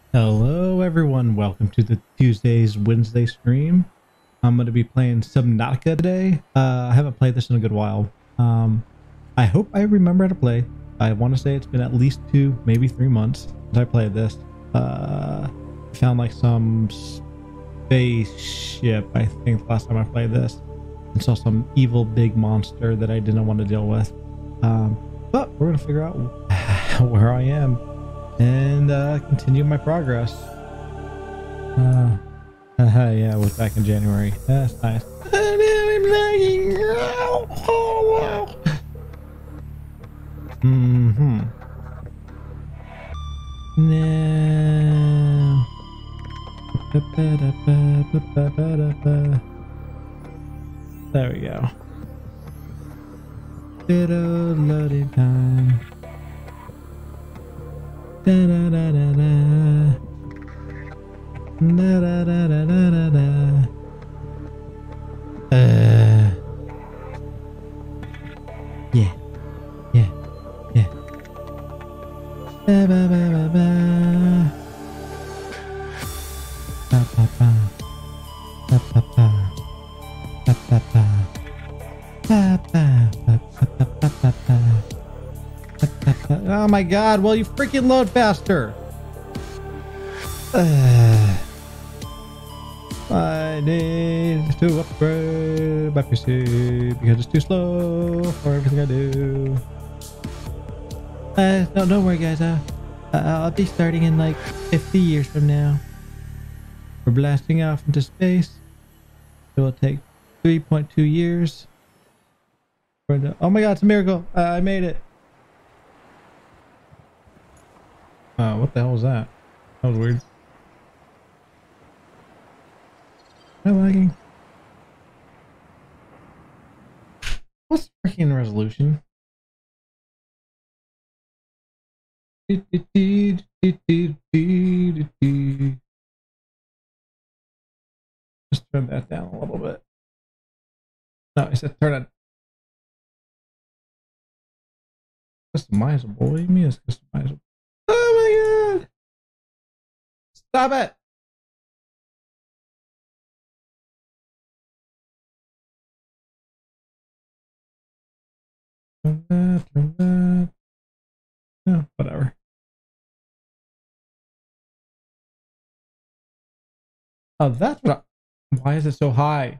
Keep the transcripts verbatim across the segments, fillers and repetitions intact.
Hello everyone, welcome to the Tuesdays Wednesday stream. I'm going to be playing Subnautica today. Uh, I haven't played this in a good while. Um, I hope I remember how to play. I want to say it's been at least two, maybe three months since I played this. Uh, I found like some spaceship, I think, the last time I played this. And saw some evil big monster that I didn't want to deal with. Um, but we're going to figure out where I am and uh, continue my progress. Uh, uh, yeah, it was back in January. That's nice. Mm-hmm. No. There we go. Little loading time. Da da da da da. Da da da da da da da. Uh. Yeah. Yeah. Yeah. Ba ba ba ba ba. Ba ba ba. Ba ba ba. Ba ba ba. Ba ba ba ba ba ba ba. Oh my god, well you freaking load faster! Uh, I need to upgrade my P C because it's too slow for everything I do. Uh, no, don't worry guys, uh, I'll be starting in like fifty years from now. We're blasting off into space. It will take three point two years. Oh my god, it's a miracle! Uh, I made it! Uh, what the hell was that? That was weird. Am I lagging? What's the freaking resolution? Let's turn that down a little bit. No, I said turn it. Customizable? What do you mean it's customizable? Oh my god! Stop it! Turn that, turn that. Oh, whatever. Oh, that's what I, why is it so high?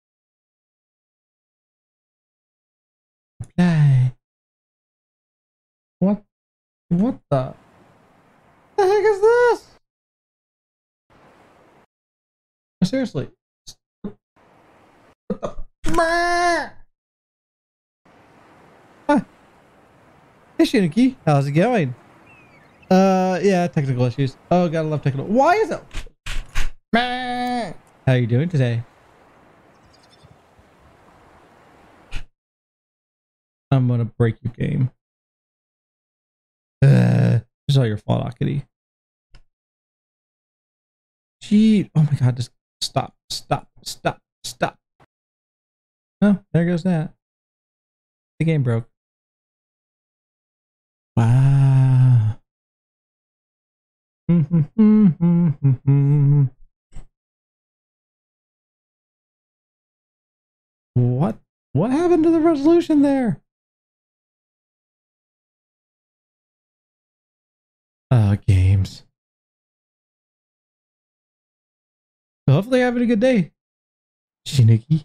Apply. What? What the? The heck is this? Seriously. What the? Huh. Hey Shiniki, how's it going? Uh, yeah, technical issues. Oh, gotta love technical. Why is it? How are you doing today? I'm gonna break your game. Uh, this is all your fault, Akiri. Gee, oh my god, just stop, stop, stop, stop. Oh, there goes that. The game broke. Wow. What? What happened to the resolution there? Oh, games. So hopefully you're having a good day, Shiniki.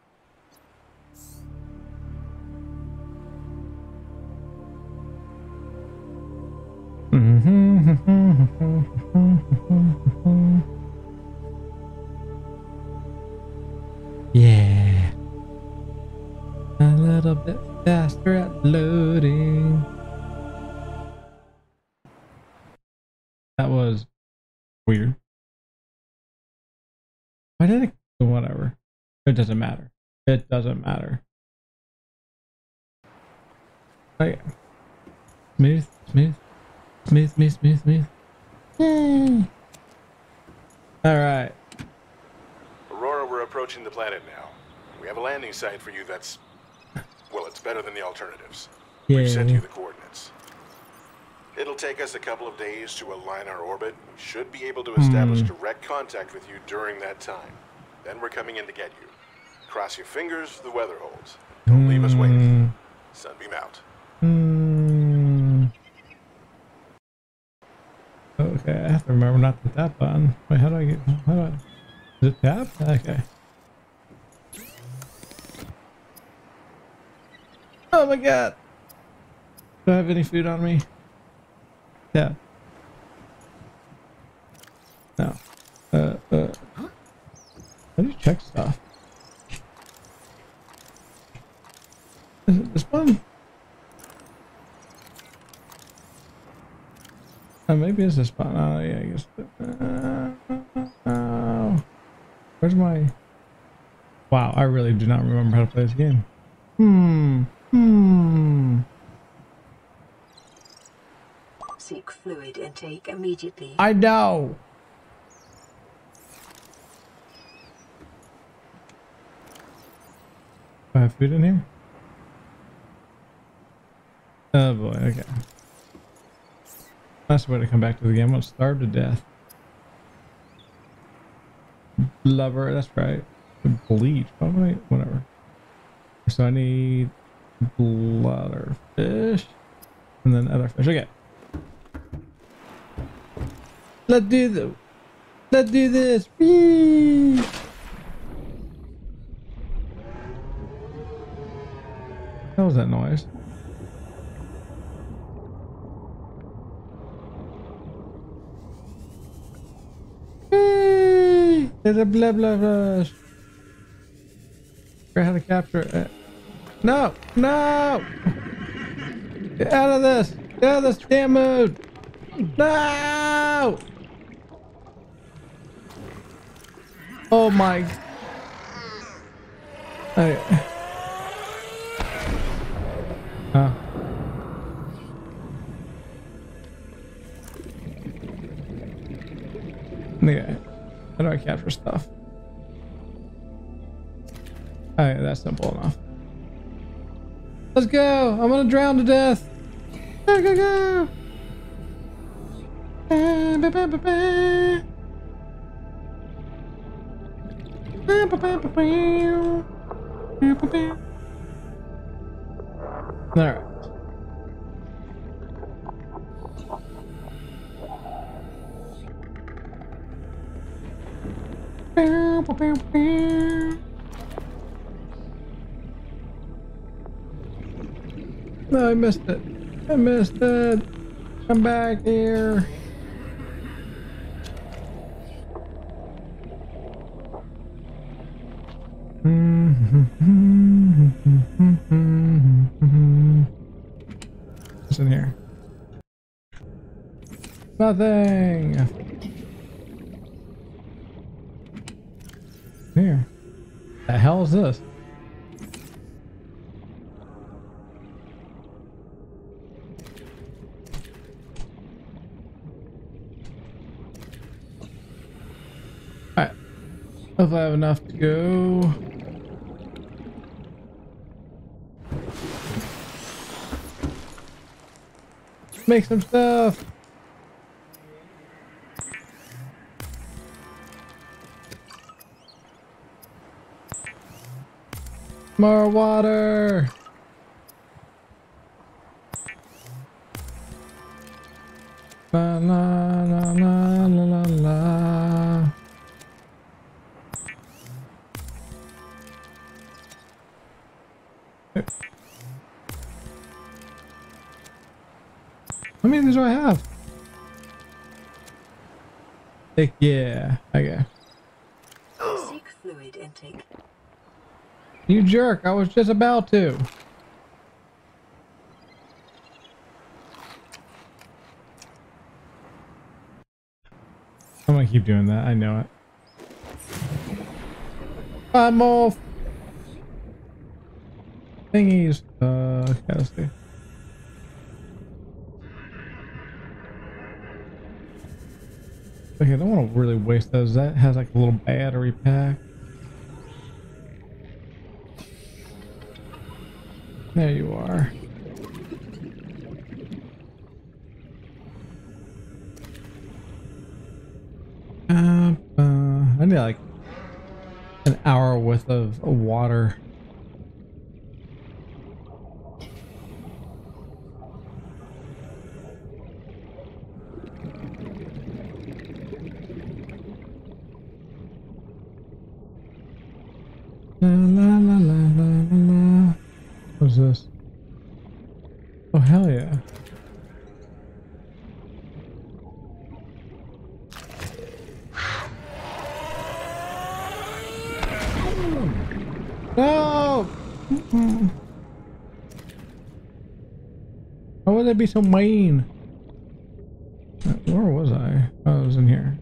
Yeah. A little bit faster at loading. That was weird. Why did it? Whatever. It doesn't matter. It doesn't matter. Okay. Smooth, smooth, smooth, smooth, smooth, smooth. Yay. All right. Aurora, we're approaching the planet now. We have a landing site for you that's, well, it's better than the alternatives. Yeah. We've sent you the coordinates. It'll take us a couple of days to align our orbit. We should be able to establish Hmm. direct contact with you during that time. Then we're coming in to get you. Cross your fingers, the weather holds. Don't leave us waiting. Sunbeam out. Hmm. Okay, I have to remember not to hit that button. Wait, how do I get? How do I? Is it tap? Okay. Oh my god! Do I have any food on me? Yeah. No. Uh. Uh. How do you check stuff? Is it this one? Oh, maybe it's this spot. Oh, yeah, I guess. Uh, oh. Where's my... Wow, I really do not remember how to play this game. Hmm. Hmm. Seek fluid intake immediately. I know. Do I have food in here? Oh boy, okay. That's the way to come back to the game. I'm gonna starve to death. Blubber, that's right. Bleach, probably. Whatever. So I need blubber fish and then other fish. Okay. Let's do the. Let's do this. Whee! What was that noise? There's a blah blah blah. Figure out how to capture it. No, no! Get out of this! Get out of this damn mode! No! Oh my! Okay. Huh? Okay. How do I capture stuff? Alright, that's simple enough. Let's go! I'm gonna drown to death! Go, go, go! Ba, ba, ba, ba, ba. Ba, ba, ba, ba, ba. Ba, ba, ba. Alright. Bow, bow, bow, bow. No, I missed it. I missed it. Come back here. What's in here? Nothing. Here. The hell is this? Alright. Hopefully I have enough to go. Make some stuff. More water. La la la la la la la. How many of these do I have? Heck yeah. Okay. Seek fluid intake. You jerk, I was just about to. I'm gonna keep doing that, I know it. I'm off. Thingies. Uh, okay, let's see. Okay, I don't want to really waste those. That has like a little battery pack. There you are. maybe like an hour worth of water. La la la la la la la. What's this? Oh hell yeah. No! How would they be so mean? Where was I? Oh, I was in here.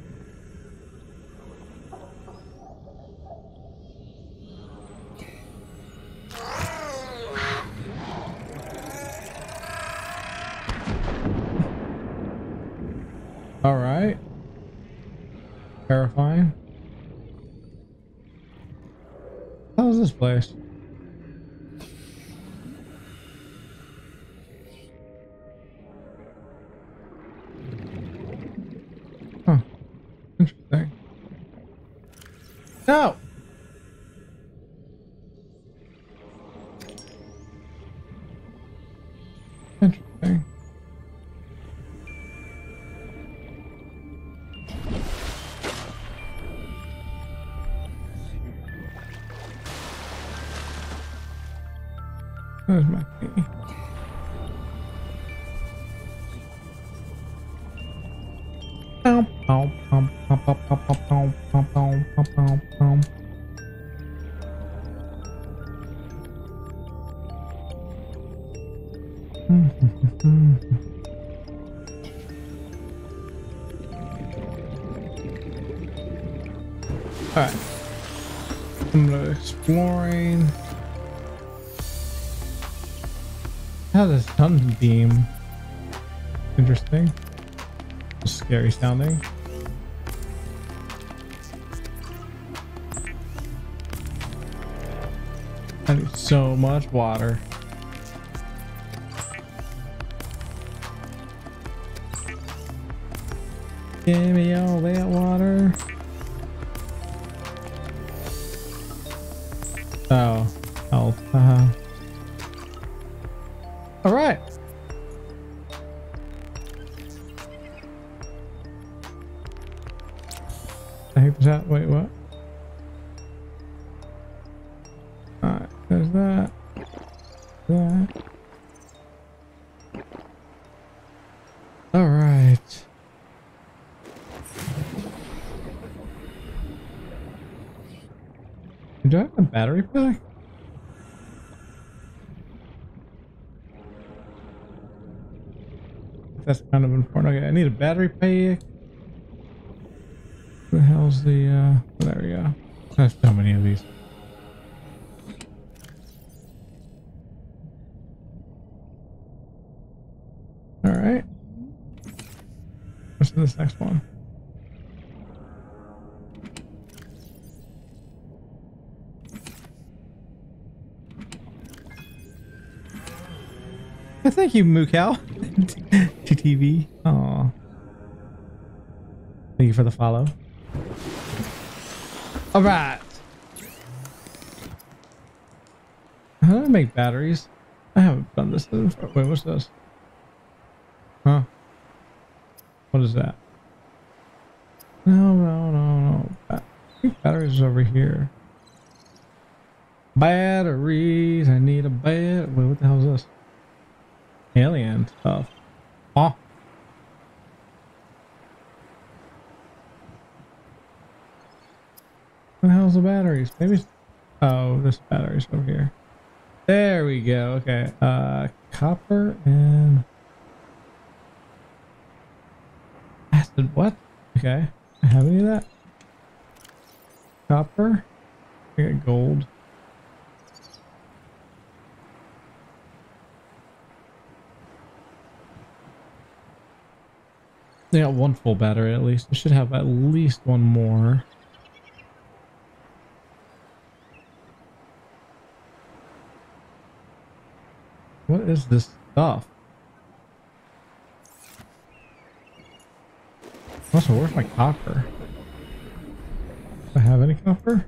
All right. Terrifying. How's this place? Huh. Interesting. No! Interesting. There's my key. Pow, pow, pow, pow, pow, pow, pow, pow, pow, pow, pow, pow. Alright. I'm gonna exploring. How's a sunbeam? Interesting. Scary sounding. I need so much water. Give me all that water. Oh, health. Uh-huh. All right. I think that. Wait, what? All right. There's that. That. All right. Do I have a battery pack? That's kind of important. Okay, I need a battery pack. Where the hell's the, uh, oh, there we go. There's so many of these. All right. What's this next one? Thank you, Mukau. T T V. Aw. Thank you for the follow. All right. How do I make batteries? I haven't done this. Wait, what's this? Huh? What is that? No, no, no, no. I think batteries are over here. Batteries. I need a bat. Wait, what the hell is this? Alien stuff. Oh. What the hell's the batteries? Maybe. Oh, this battery's over here. There we go. Okay. Uh, copper and acid. What? Okay. I have any of that? Copper. I got gold. They got one full battery at least. I should have at least one more. What is this stuff? Also, where's my copper? I have any copper?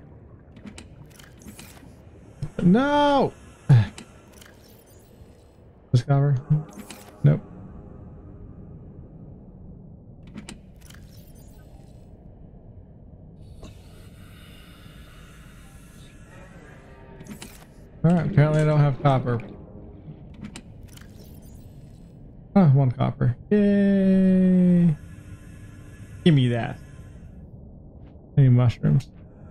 No! This copper? Nope. Alright, apparently I don't have copper. Oh, one copper. Yay! Give me that. Any mushrooms?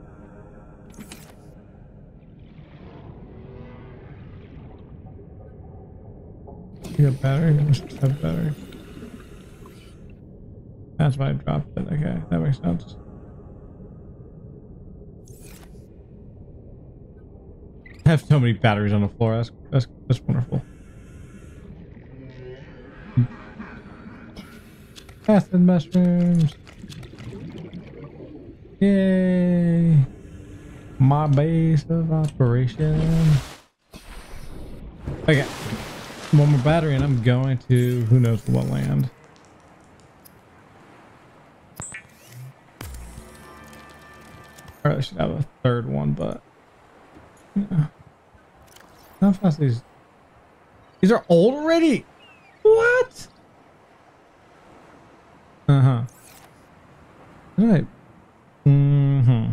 You got battery? I must have battery. That's why I dropped it. Okay, that makes sense. I have so many batteries on the floor. That's that's that's wonderful. Acid mushrooms. Yay! My base of operation. Okay. One more battery and I'm going to who knows what land. Alright, I should have a third one, but yeah. How fast these these are old already? What? Uh-huh. Alright. Mm-hmm.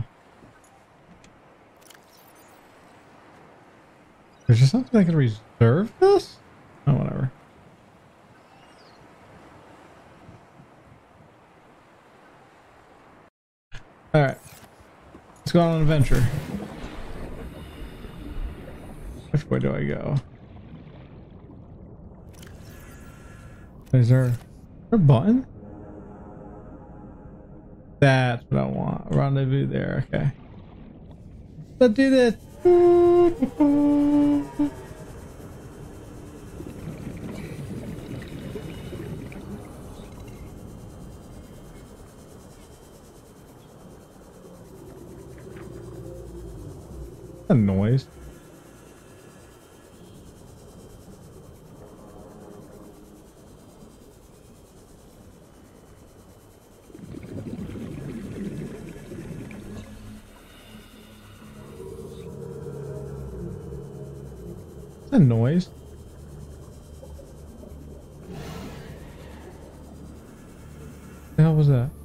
There's just something I can reserve this? Oh, whatever. Alright. Let's go on an adventure. Which way do I go? Is there, is there a button? That's what I want. Rendezvous there. Okay. Let's do this. A noise. A noise. The hell was that?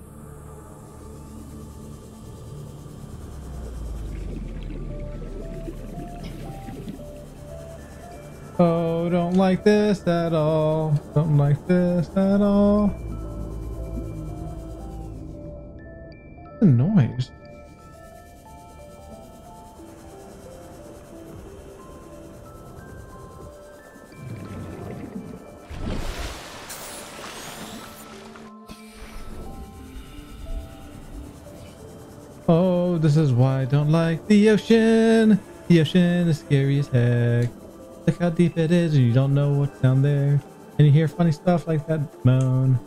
Oh, don't like this at all. Don't like this at all. What's the noise? Oh, this is why I don't like the ocean. The ocean is scary as heck. Look how deep it is and you don't know what's down there. And you hear funny stuff like that moan.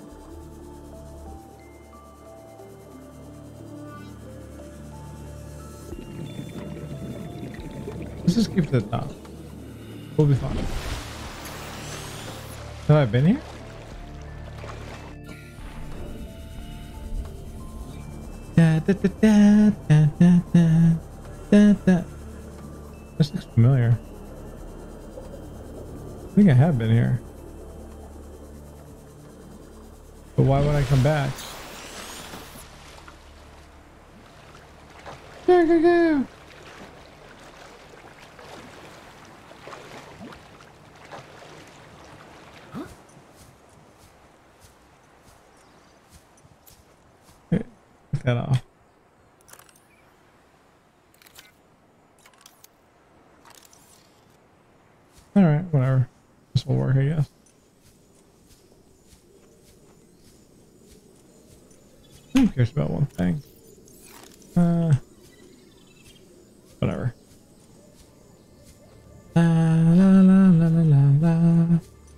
Let's just keep to the top. We'll be fine. Have I been here? Da, da, da, da, da, da, da, da, da. This looks familiar. I think I have been here. But why would I come back? Go, go, go. Take that off. All right, whatever. This will work, I guess. I'm curious about one thing. Uh, whatever. La la la la la la la.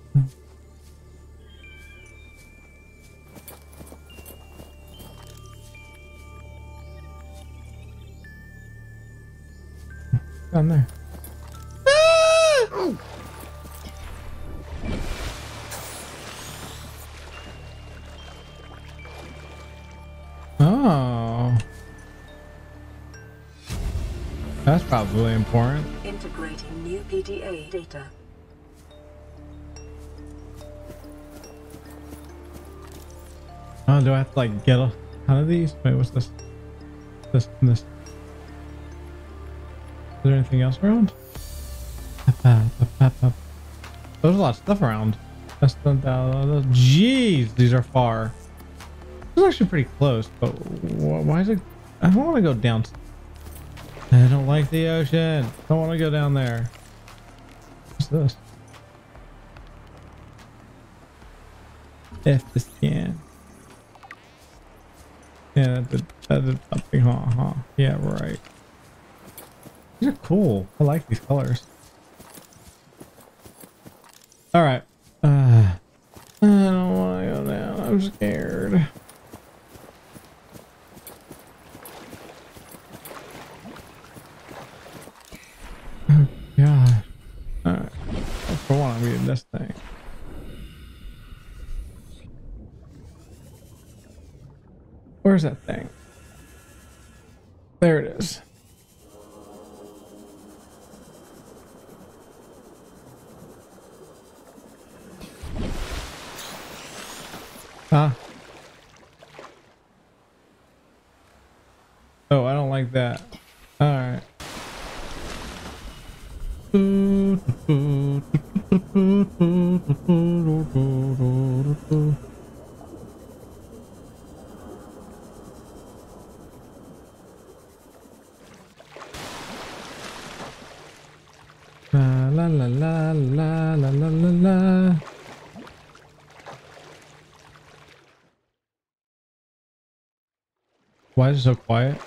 Down there. Ah! Oh. That's probably important. Integrating new P D A data. Oh, do I have to like get a ton of these? Wait, what's this? This and this. Is there anything else around? There's a lot of stuff around. That's the, the, jeez, these are far. This is actually pretty close, but why is it? I don't want to go down. I don't like the ocean. I don't want to go down there. What's this? If this can. Yeah, that did, that did something, huh? huh? Yeah, right. These are cool. I like these colors. All right. Uh, I don't want to go down. I'm scared. Oh, God. All right. Well, for one, I'm reading this thing. Where's that thing? There it is. Huh? Oh, I don't like that. All right. La la la la la la la la la. Why is it so quiet?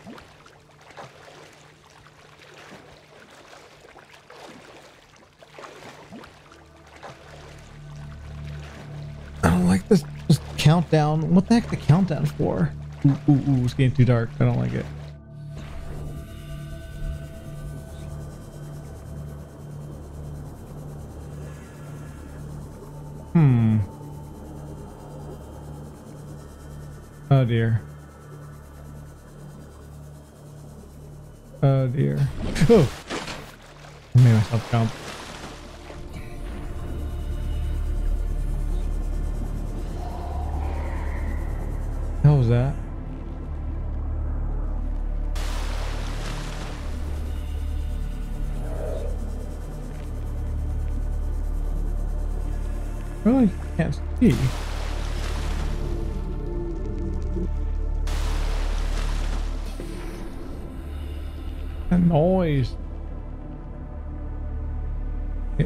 I don't like this, this countdown. What the heck the countdown for? Ooh, ooh, ooh, it's getting too dark. I don't like it. Hmm. Oh dear. Oh dear. Oh! I made myself jump. How was that? Really can't see. That noise. Okay.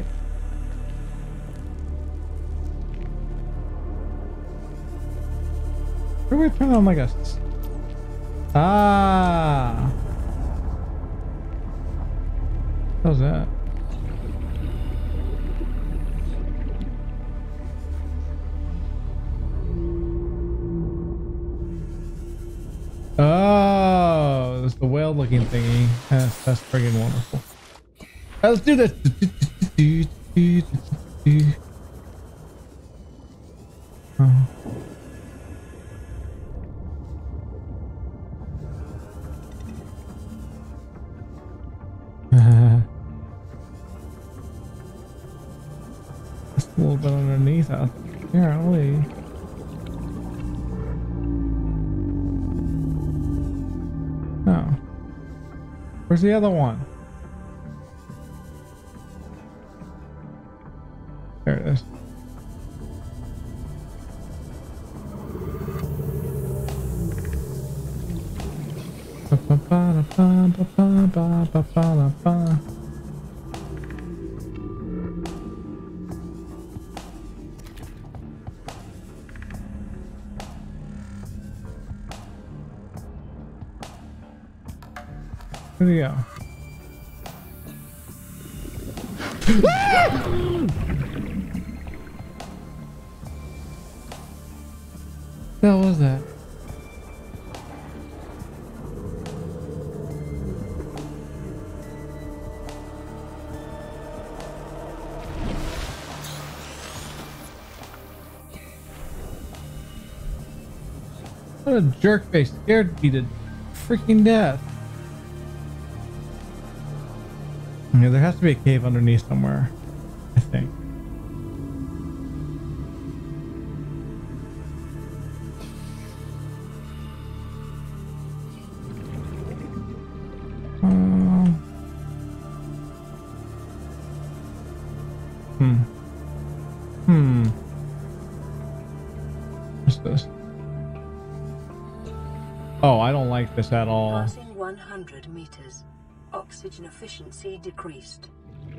Where do we turn on like a... Ah! How's that? Oh, that's the whale looking thingy. That's, that's friggin' wonderful. Right, let's do this. Oh. It's a little bit underneath out there, apparently. Oh. Where's the other one? There it is. Where'd he go? What the hell was that? What a jerk face, scared me to freaking death. Yeah, there has to be a cave underneath somewhere, I think. Um, hmm. Hmm. What's this? Oh, I don't like this at all. Passing one hundred meters. Oxygen efficiency decreased.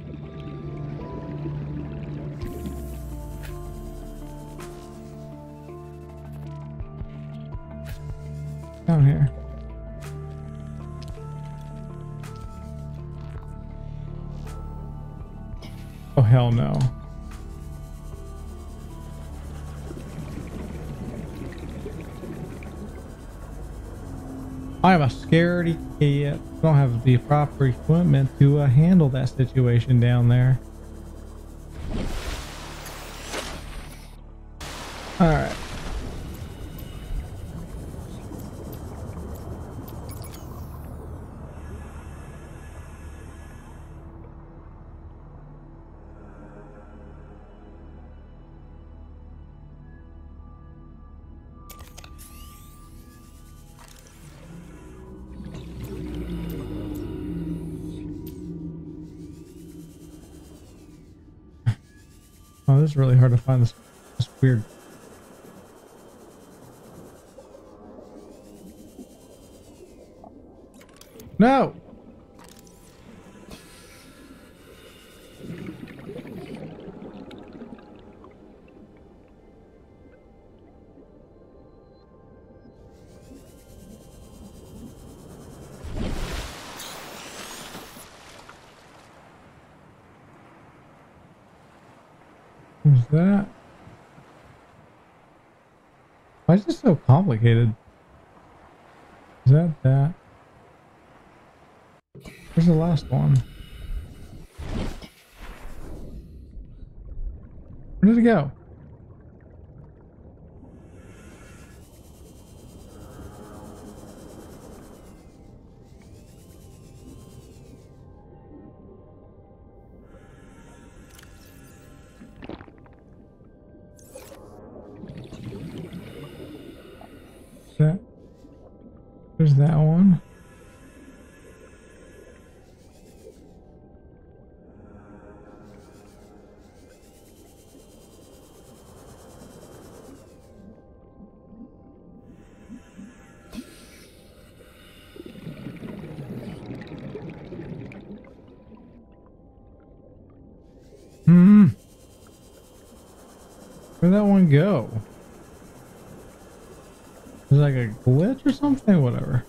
Down here. Oh, hell no. I'm a scaredy cat. I don't have the proper equipment to uh, handle that situation down there. All right. Oh, this is really hard to find this, this weird. No! Who's that? Why is this so complicated? Is that that? Where's the last one? Where did it go? That, there's that one. Hmm. Where'd that one go? Is it like a glitch or something? Whatever.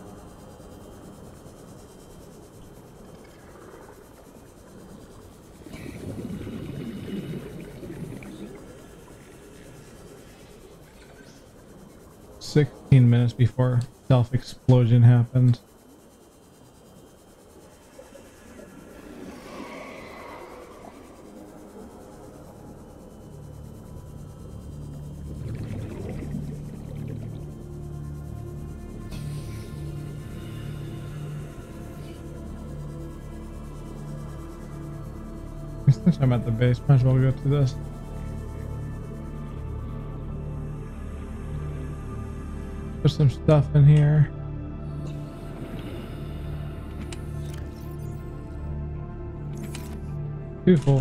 Sixteen minutes before self-explosion happened. Since I'm at the base, might as well go to this. There's some stuff in here. Too full.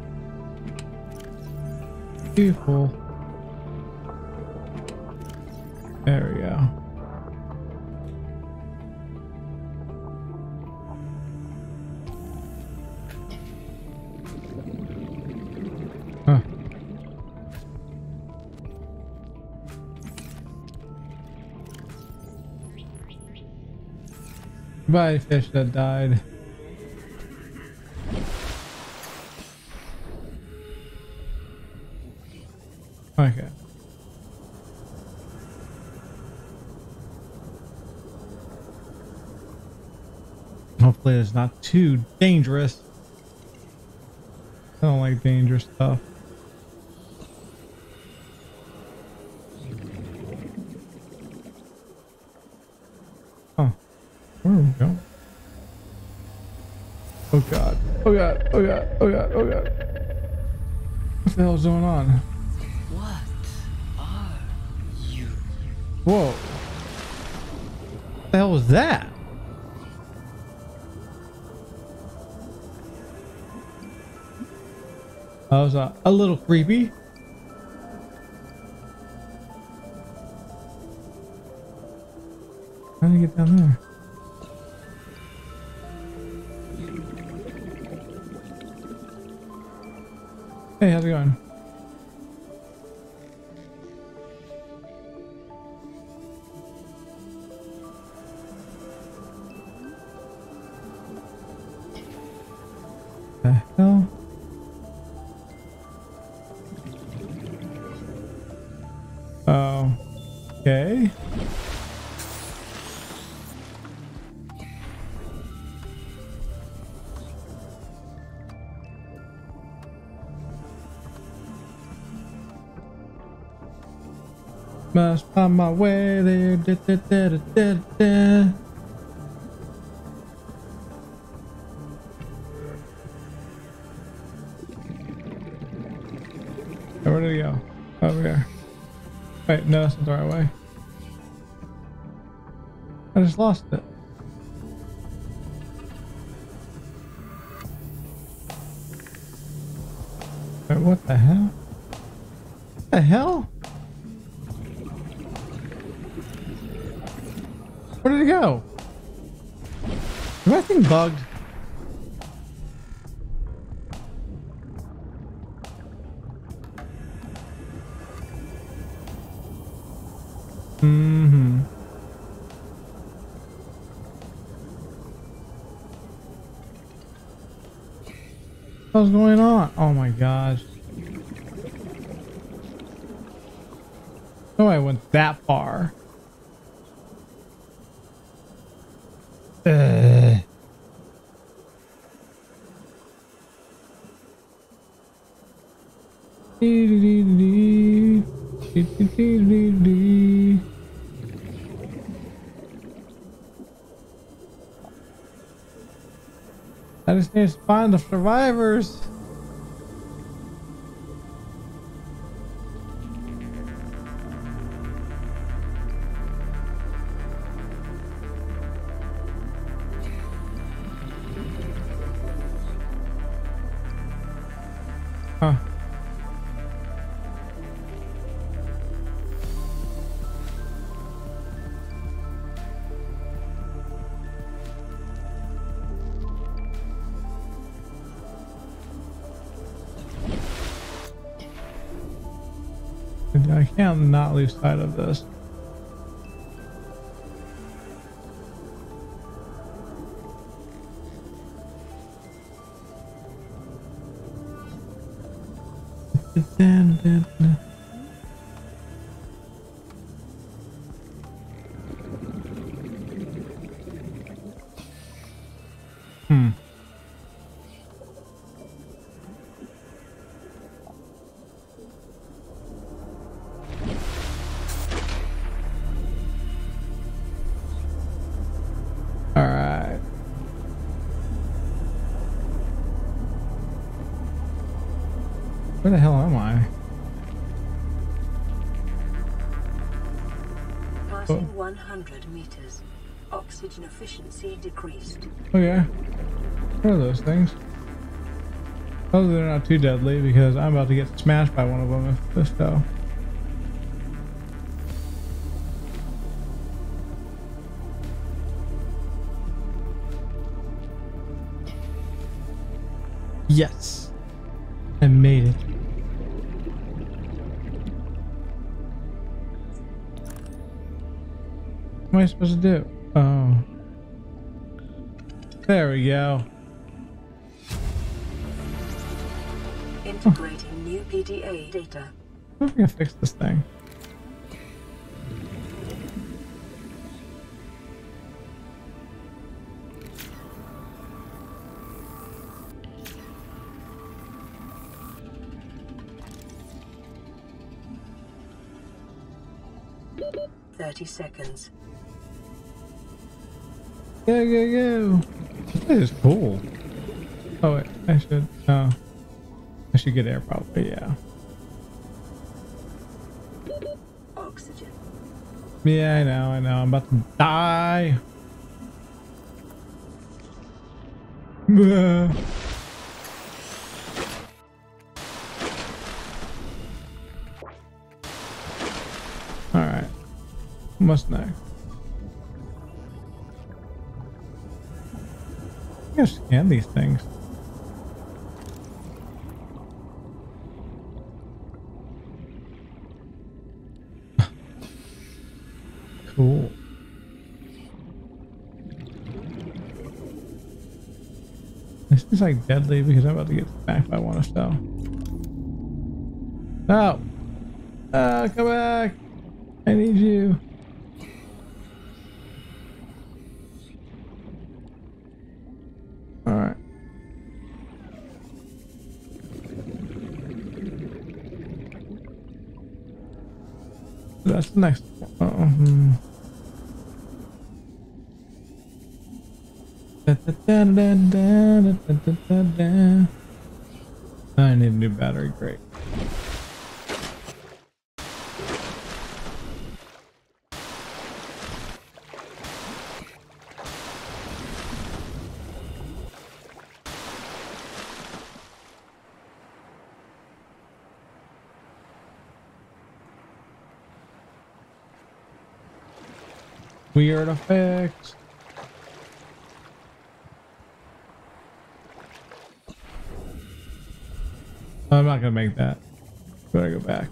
Too full. There we go. Huh. Goodbye, fish that died. Okay. Hopefully it's not too dangerous. I don't like dangerous stuff. Oh, where are we going? Oh God. Oh god, oh god, oh god, oh god. What the hell is going on? What are you? Whoa. What the hell was that? That was uh, a little creepy. How do you get down there? Hey, how's it going? The hell? Oh, okay. Must find my way there. Da, da, da, da, da, da. Oh, where did he go? Over here. Wait, no, that's not the right way. I just lost it. Wait, what the hell? What the hell? Where did it go? Is my thing bugged? Mm-hmm. What's going on? Oh my gosh. Oh, I went that far. Uh. I just need to find the survivors. Huh. I can't not lose sight of this. Hmm. All right. Where the hell am I? Passing one hundred meters. Oxygen efficiency decreased. Okay. What are those things? Hopefully they're not too deadly because I'm about to get smashed by one of them if this go. Yes. I made it. What am I supposed to do? Oh. There we go. Integrating new P D A data. I'm gonna fix this thing. Thirty seconds. Go, go, go. This is cool. Oh wait, I should. Oh, I should get air probably. Yeah. Oxygen. Yeah, I know. I know. I'm about to die. All right. What's next? I gotta scan these things. Cool. This is like deadly because I'm about to get back by one or so. No! Ah, come back! I need you. Alright. That's the next one. Um, da, da, da, da, da, da, da, da. I need a new battery, great. Weird effects. I'm not gonna make that. Better go back.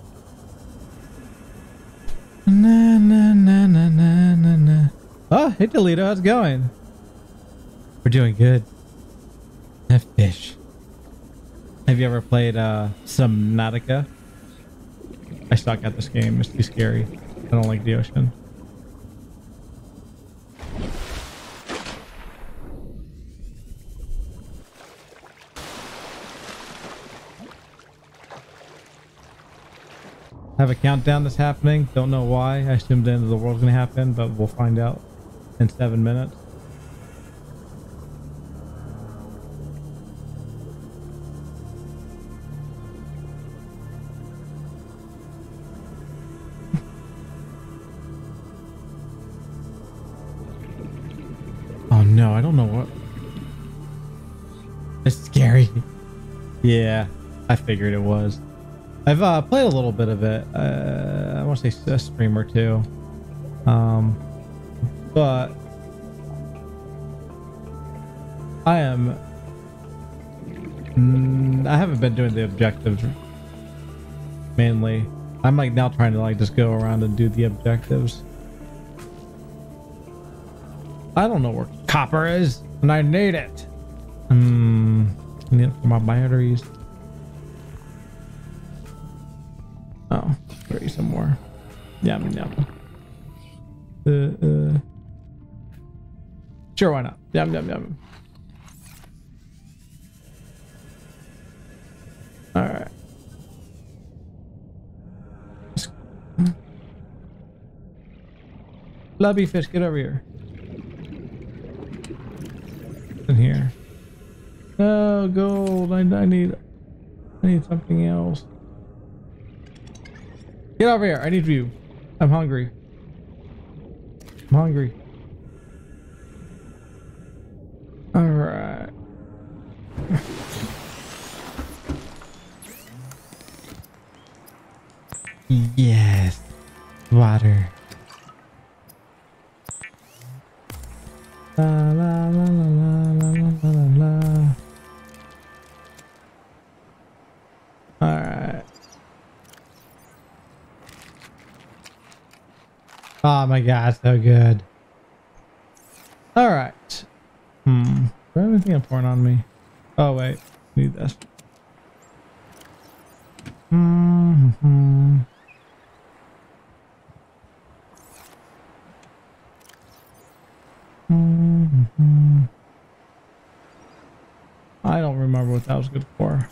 Na na na na na na na. Oh, hey Toledo, how's it going? We're doing good. That fish. Have you ever played uh Subnautica? I suck at this game. It's too scary. I don't like the ocean. Have a countdown that's happening. Don't know why. I assume the end of the world's gonna happen, but we'll find out in seven minutes. Oh no, I don't know what. It's scary. Yeah, I figured it was. I've uh, played a little bit of it. Uh, I want to say a stream or two. Um, but I am. Mm, I haven't been doing the objectives mainly. I'm like now trying to like just go around and do the objectives. I don't know where copper is, and I need it. Hmm. I need it for my batteries. Oh, thirty some more. Yum yum. Uh, uh. Sure, why not? Yum yum yum. All right. Lobby fish, get over here. In here. No gold. I, I need. I need something else. Get over here. I need you. I'm hungry. I'm hungry. All right. Yes. Water. La la la la la la la la. All right. Oh my god, so good. All right. Hmm. Do I have anything important on me? Oh wait, need this. Hmm. Hmm. Hmm. I don't remember what that was good for.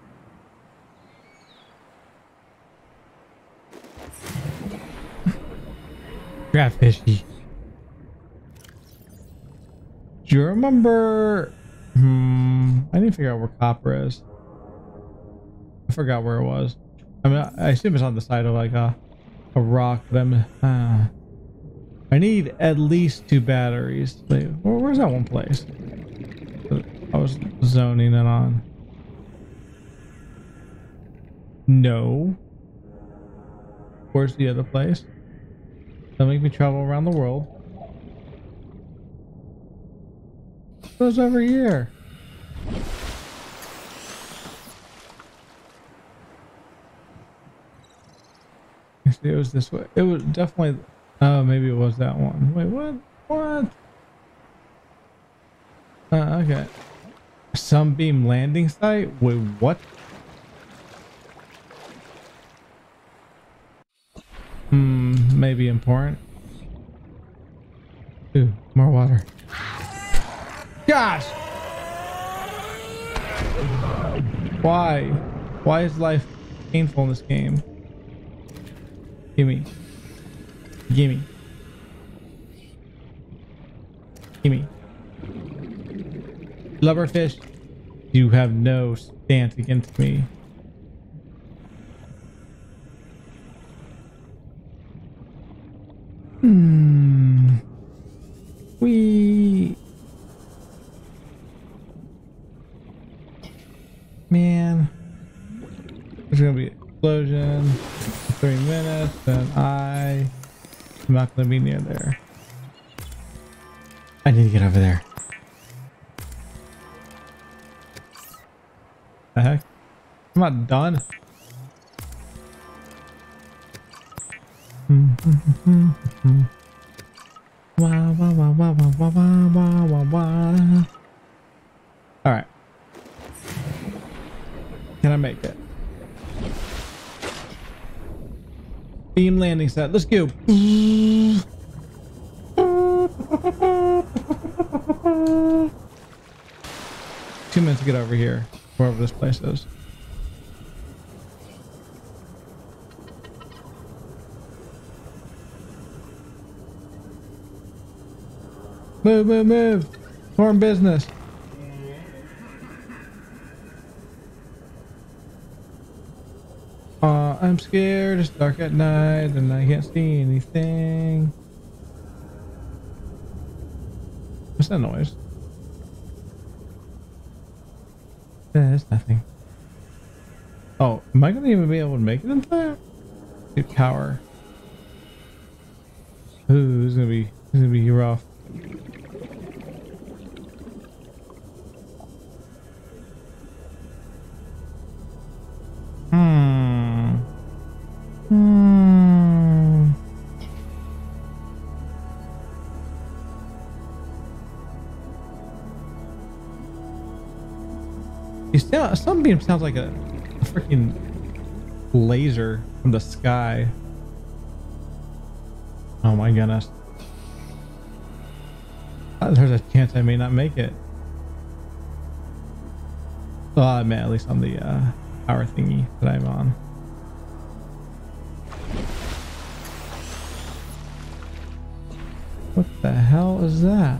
Grab fishy. Do you remember? Hmm. I need to figure out where copper is. I forgot where it was. I mean, I assume it's on the side of like a, a rock, but I'm, uh, I need at least two batteries. Wait, where, where's that one place? I was zoning it on. No. Where's the other place? That'll make me travel around the world. It goes over here. It was this way. It was definitely. Oh, maybe it was that one. Wait, what? What? Uh, okay. Sunbeam landing site? Wait, what? Hmm, maybe important. Ooh, more water. Gosh! Why? Why is life painful in this game? Gimme. Gimme. Gimme. Blubberfish, you have no stance against me. Hmm. We. Man. There's gonna be an explosion in three minutes, and I am not gonna be near there. I need to get over there. The heck? I'm not done. Wah, wah, wah, wah, wah, wah, wah, wah, wah. All right. Can I make it? Beam landing set. Let's go. Two minutes to get over here, wherever this place is. Move, move, move. Foreign business. Uh, I'm scared. It's dark at night and I can't see anything. What's that noise? There's nothing. Oh, am I gonna even be able to make it in there? The tower. Ooh, this is gonna be this is gonna be rough. Hmm. Hmm. You sound, Sunbeam sounds like a, a freaking laser from the sky. Oh my goodness. Uh, there's a chance I may not make it. Well, I mean, at least on the uh, power thingy that I'm on. What the hell is that?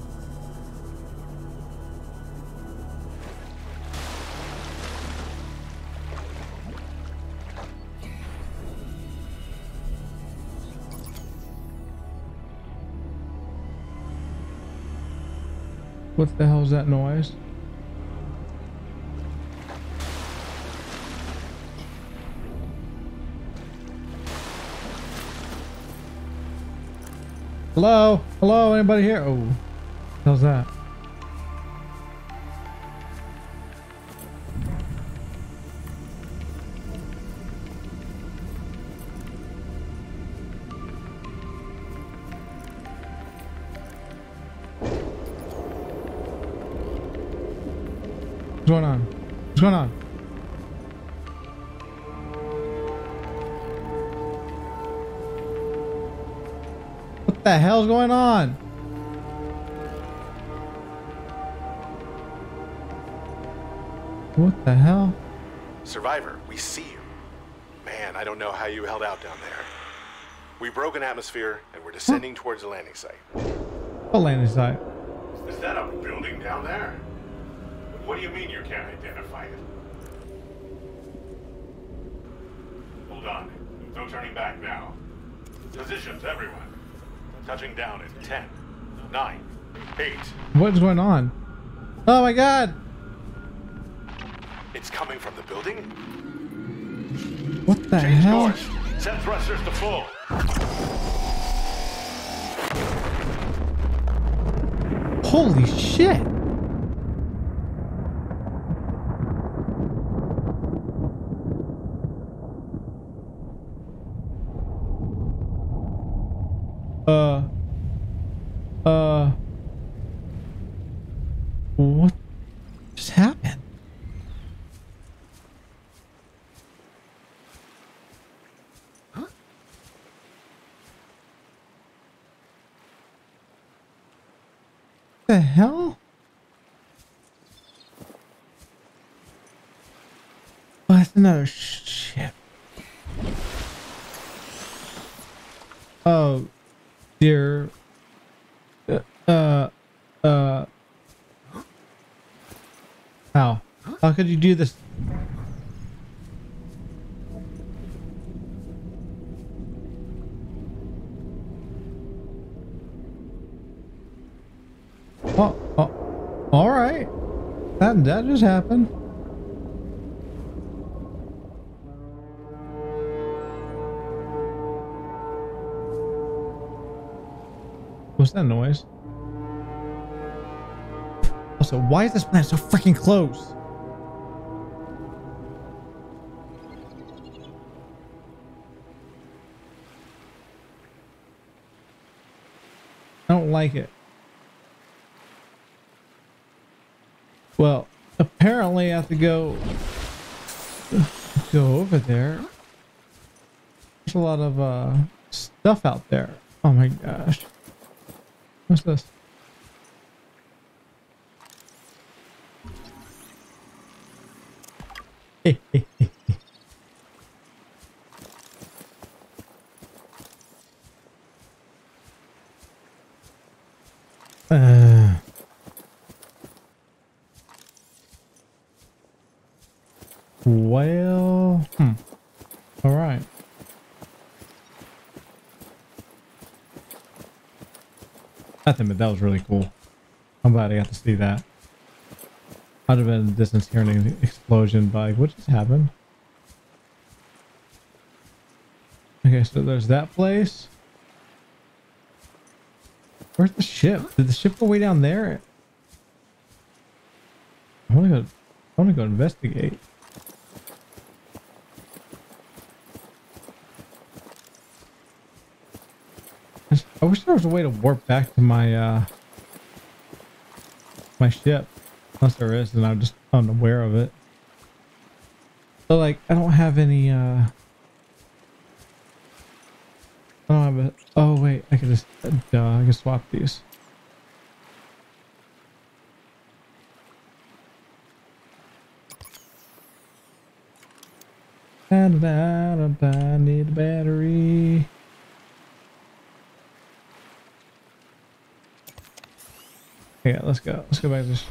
What the hell is that noise? Hello? Hello? Anybody here? Oh, what the hell's that? What's going on? What's going on? What the hell's going on? What the hell? Survivor, we see you. Man, I don't know how you held out down there. We broke an atmosphere and we're descending huh? towards the landing site. What landing site? Is that a building down there? What do you mean you can't identify it? Hold on. No turning back now. Positions, everyone. Touching down in ten, nine, eight. What's going on? Oh my god! It's coming from the building? What the Change hell? course. Set thrusters to full. Holy shit! Uh. Uh. What just happened? Huh? The hell? Oh, that's another ship. Oh, dear. Uh, uh, uh. How? How could you do this? Oh, oh, all right. That that just happened. What's that noise? Also, why is this planet so freaking close? I don't like it. Well, apparently I have to go go over there. There's a lot of uh, stuff out there. Oh my gosh. What's this? uh. Well, hmm. All right. Nothing, but that was really cool. I'm glad I got to see that. I'd have been in the distance hearing an explosion, but like, what just happened? Okay, so there's that place. Where's the ship? Did the ship go way down there? I want to go. I want to go investigate. I wish there was a way to warp back to my uh my ship. Unless there is, and I'm just unaware of it. So like I don't have any uh I don't have a oh wait, I can just uh I can swap these. Da, da, da, da, need a battery. Yeah, let's go. Let's go back to this.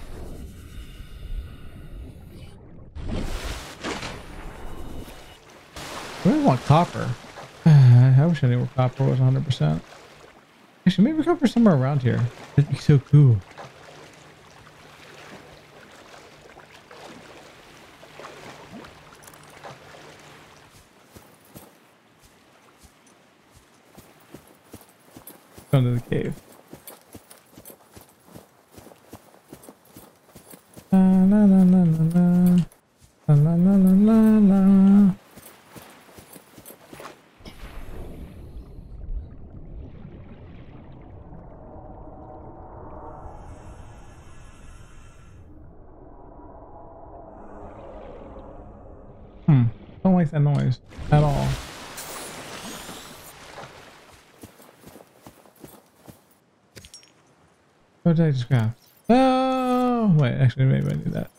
I really want copper. I wish I knew where copper was one hundred percent. Actually, maybe copper somewhere around here. That'd be so cool. Go into the cave. La la la la la la la la la la la. Hmm. Don't like that noise at all. What did I just grab? Oh, wait, actually, maybe I do that.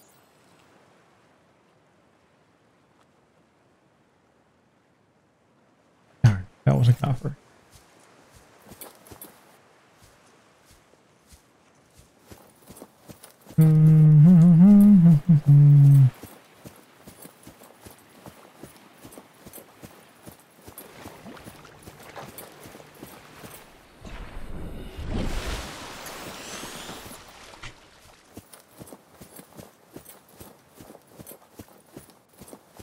Darn, that was a copper. Mm-hmm.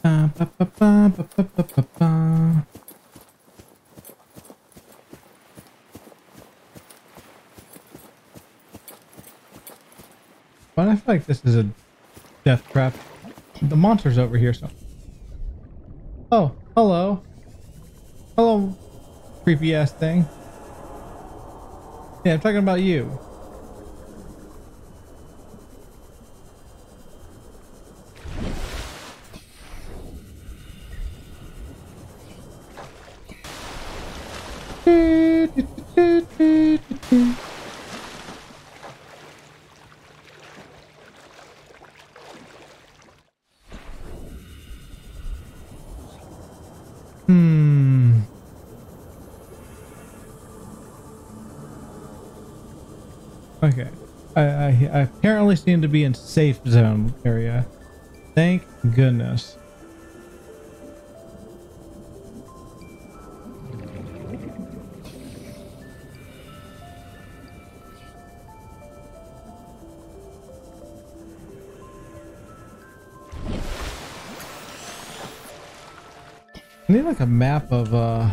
Ba, ba, ba, ba, ba, ba, ba, ba, ba. But I feel like this is a death trap. The monster's over here, so. Oh, hello. Hello, creepy ass thing. Yeah, I'm talking about you. Hmm. Okay. I, I, I apparently seem to be in safe zone area. Thank goodness. I need like a map of uh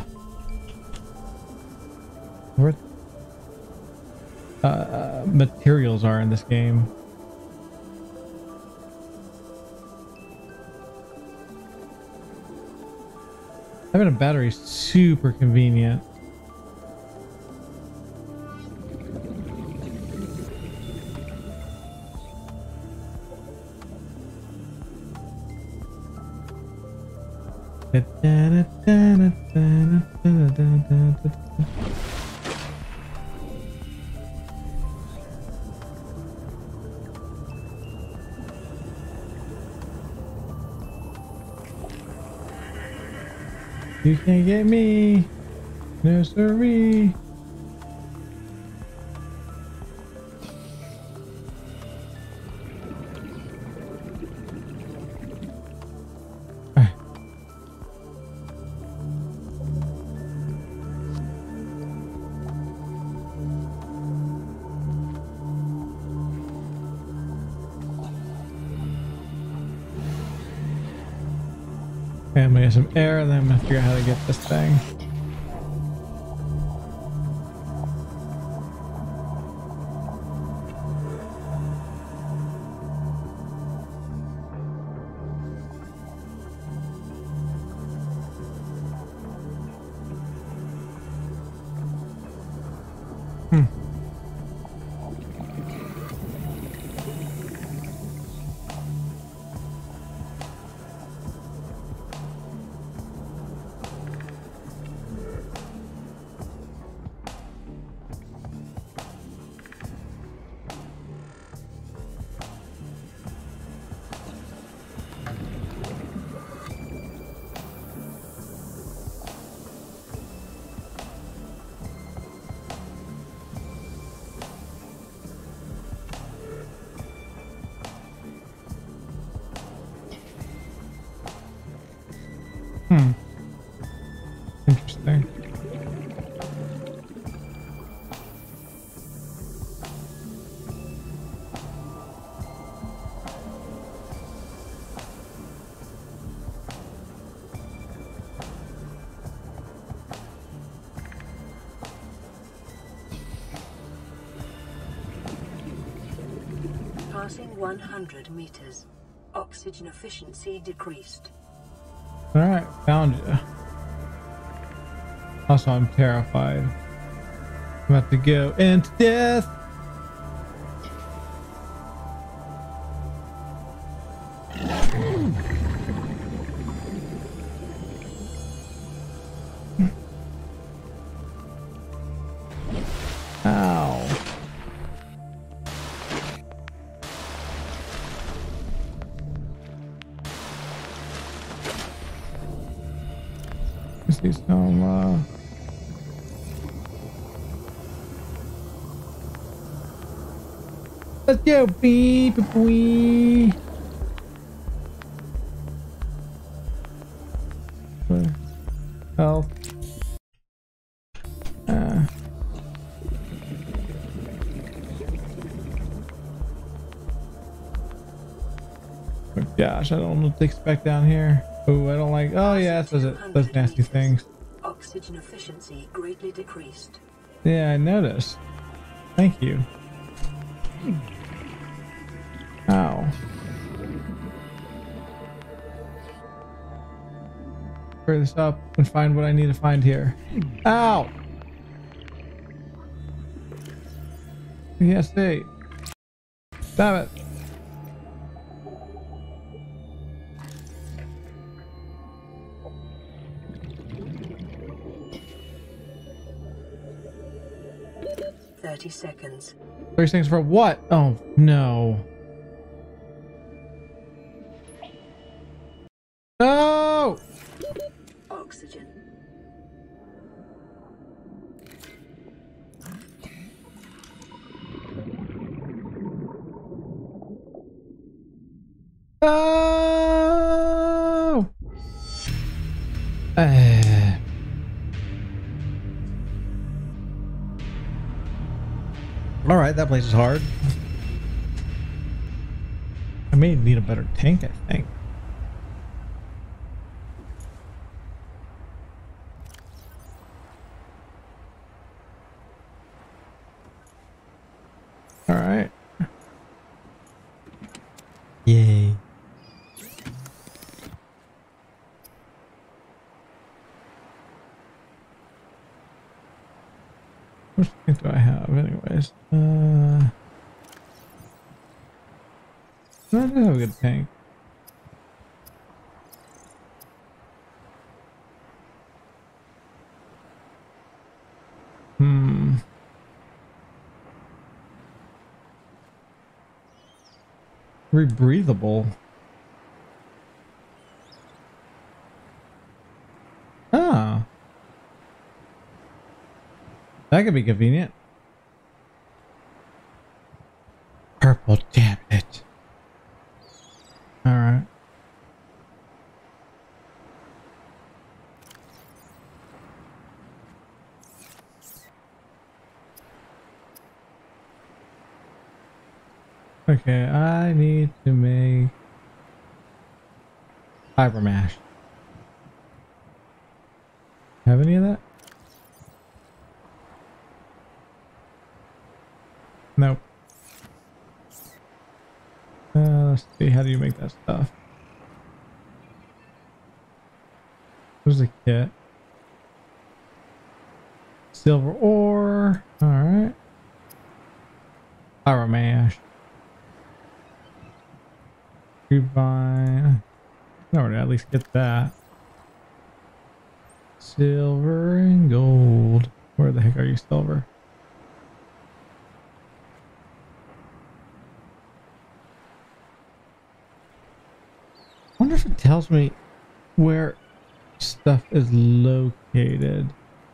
where uh, uh materials are in this game. Having a battery is super convenient. You can't get me, no siree. Okay, I'm gonna get some air and then I'm gonna figure out how to get this thing. Hmm. Hmm. Interesting. Passing one hundred meters. Oxygen efficiency decreased. All right, found you. Also, I'm terrified. I'm about to go into death. Ow. See some uh let's go beep beep. Health. Uh oh gosh, I don't know what to expect down here. Oh, I don't like. Oh yeah, that's those, those nasty things. Oxygen efficiency greatly decreased. Yeah, I noticed. Thank you. Ow. Hurry this up and find what I need to find here. Ow! Yes, hey. Damn it. Thirty seconds. Thirty seconds for what? Oh no. No! Oxygen. No! Uh. All right, that place is hard. I may need a better tank, I think. All right. Yay. Which tank do I have anyways? Uh, I do have a good tank. Hmm. Rebreathable. Ah. That could be convenient. Purple tablet. All right. Okay, I need to make fiber mash. Have any of that? Nope. Uh, let's see, how do you make that stuff? Where's the kit? Silver ore. Alright. Fiber mash. Vine. No, to at least get that. Silver and gold. Where the heck are you, silver? I wonder if it tells me where stuff is located.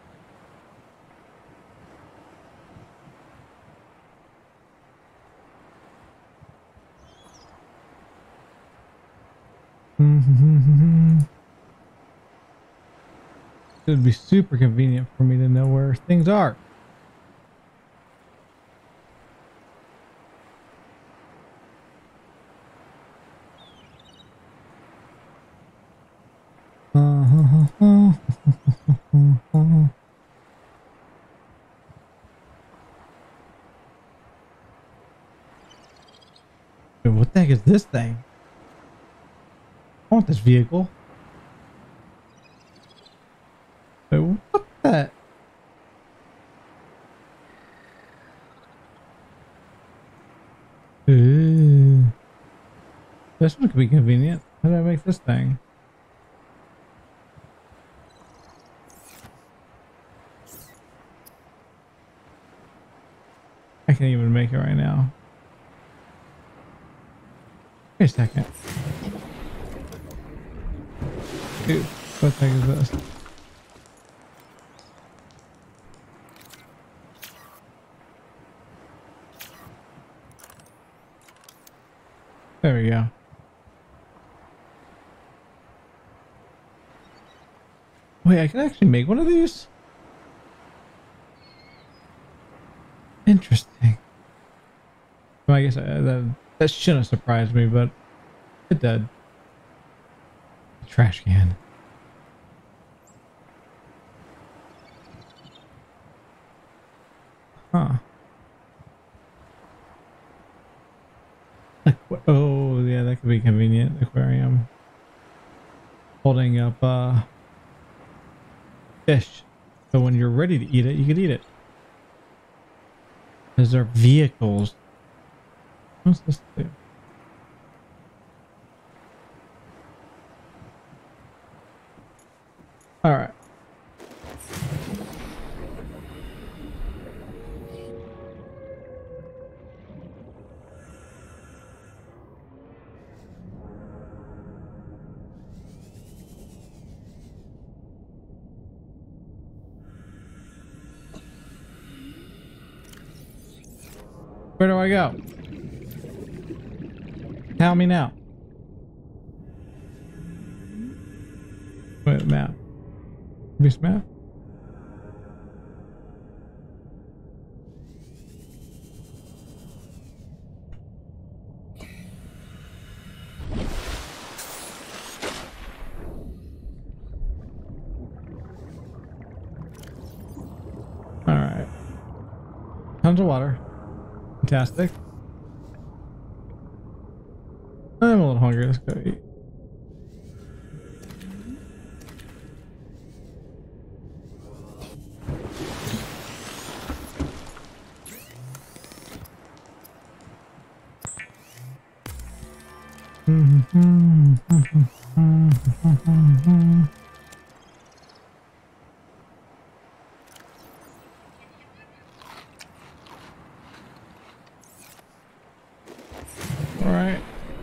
It would be super convenient for me to know where things are. What the heck is this thing? I want this vehicle. Wait, what the? Ooh. This one could be convenient. How do I make this thing? I can't even make it right now. Wait a second. Dude, what the heck is this? There we go. Wait, I can actually make one of these? Interesting. Well, I guess I, that, that shouldn't have surprised me, but it did. trash can. Huh. Aqu- oh, yeah, that could be convenient. Aquarium. Holding up uh, fish. So when you're ready to eat it, you can eat it. Those are vehicles. What's this do? All right. Where do I go? Tell me now. Wait, map. This map? All right. Tons of water. Fantastic. I'm a little hungry. Let's go eat. All right.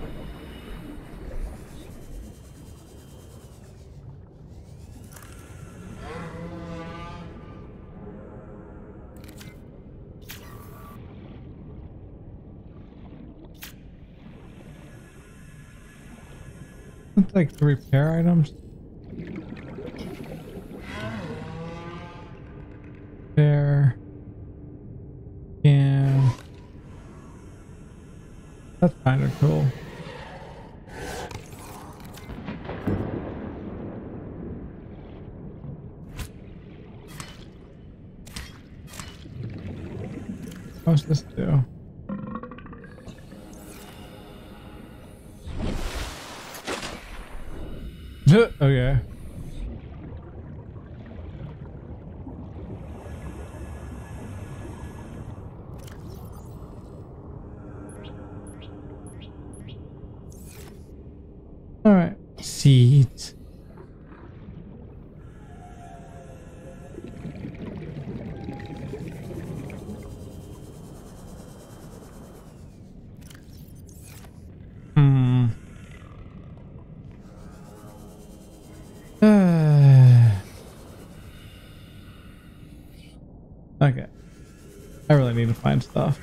It's like the repair items. There. Yeah. That's kind of cool. What's this do? Okay. All right. Seeds. Hmm. Okay. I really need to find stuff.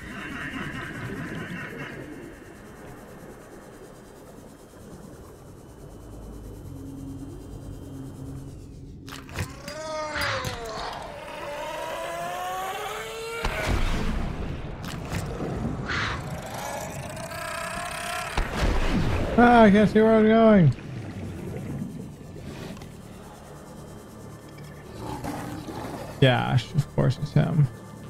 Ah, I can't see where I'm going. Dash, of course it's him.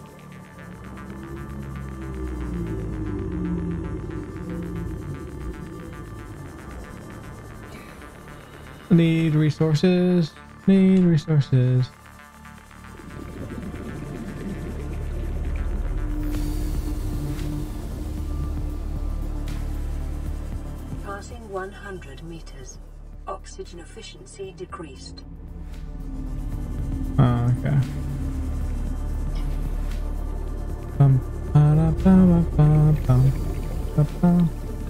Need resources. Need resources. Passing one hundred meters. Oxygen efficiency decreased. Oh, okay. Bum, ba, da, ba, ba, bum, ba, ba.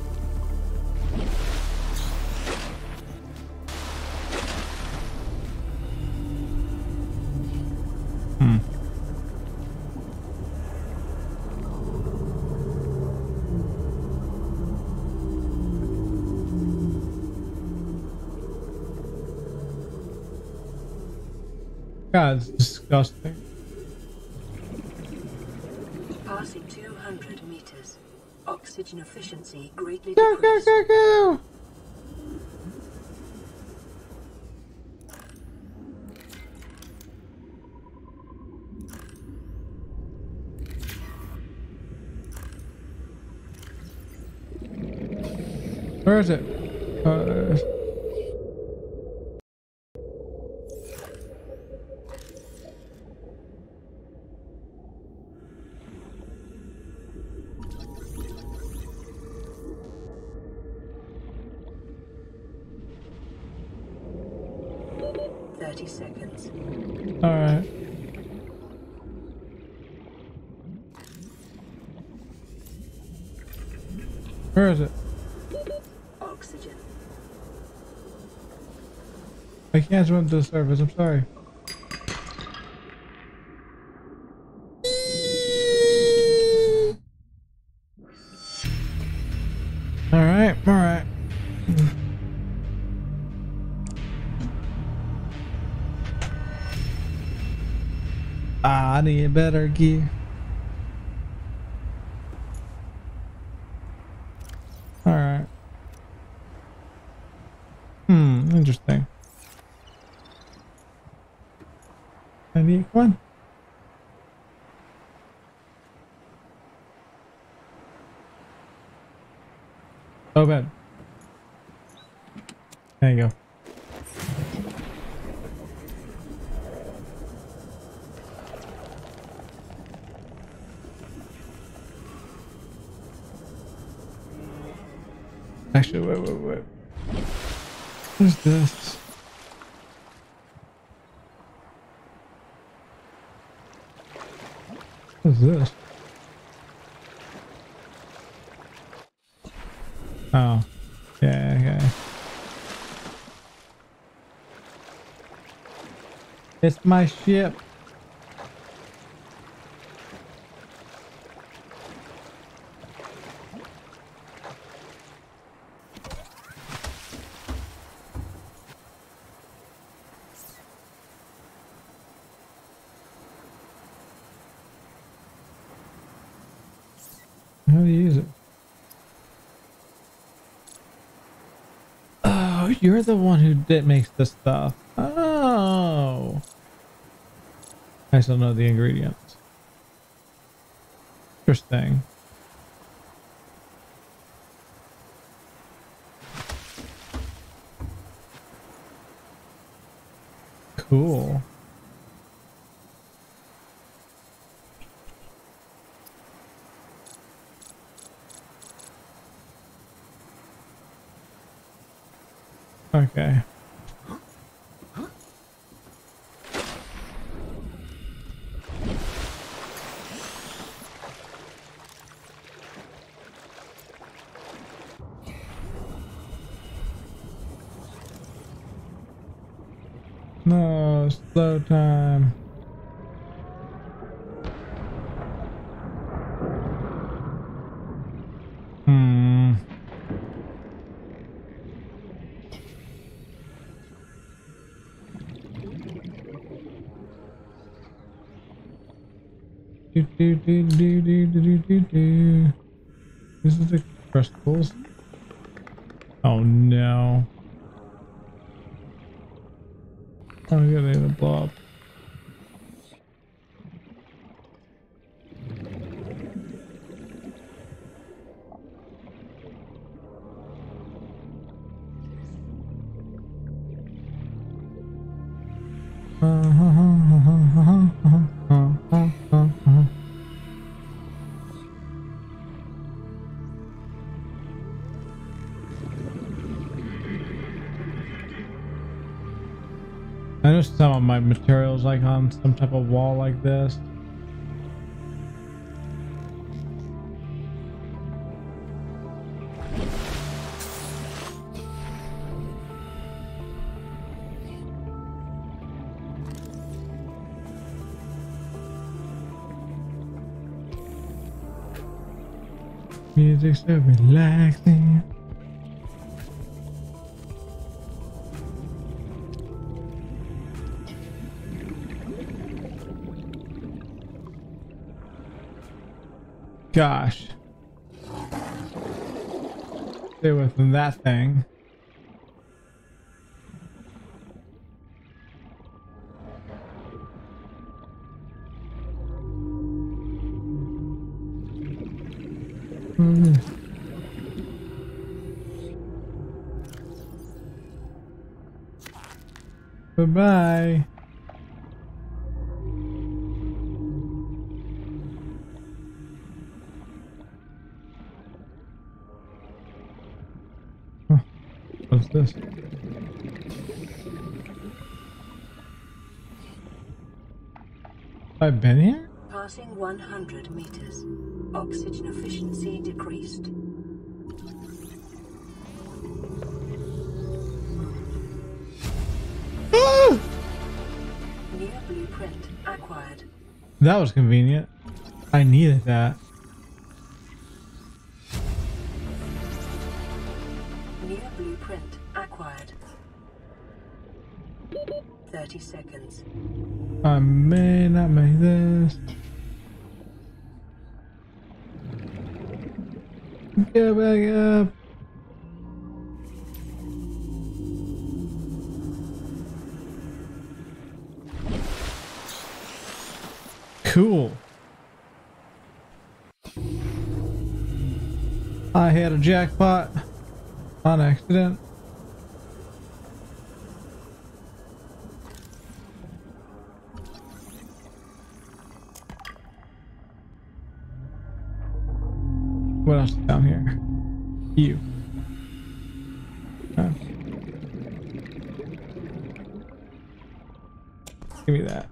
Hmm. God, it's disgusting. Passing two hundred meters. Oxygen efficiency greatly Go, go, decreased. go, go! Where is it? Uh, thirty seconds. all right. Where is it? Oxygen. I can't swim to the surface. I'm sorry. All right, all right. Ah, I need better gear. All right. Hmm, interesting. I need one. Oh, bad. There you go. Actually, wait, wait, wait. What is this? What is this? Oh, yeah, okay. It's my ship. How do you use it? Oh, you're the one who did makes the stuff. Oh. I still know the ingredients. Interesting. Cool. Okay. No, slow time. Hmm. Do, do, do, do, do, do, do, do. This is the crystals. Oh no. I'm gonna need a blob. I know some of my materials like on some type of wall like this. Music's so relaxing. Gosh. Stay within that thing. Mm. Bye-bye. Huh. What's this? I've been here? Passing one hundred meters. Oxygen efficiency decreased. New blueprint acquired. That was convenient. I needed that. New blueprint acquired. thirty seconds. I may not make this. Get back up. Cool. I had a jackpot on accident. What else is down here? You. Oh. Give me that.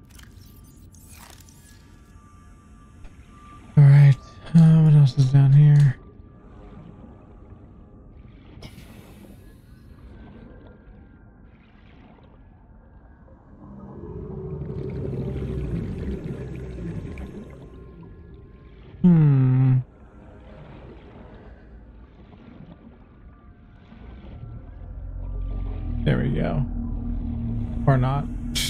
All right. Uh, what else is down here? Hmm. There we go. Or not.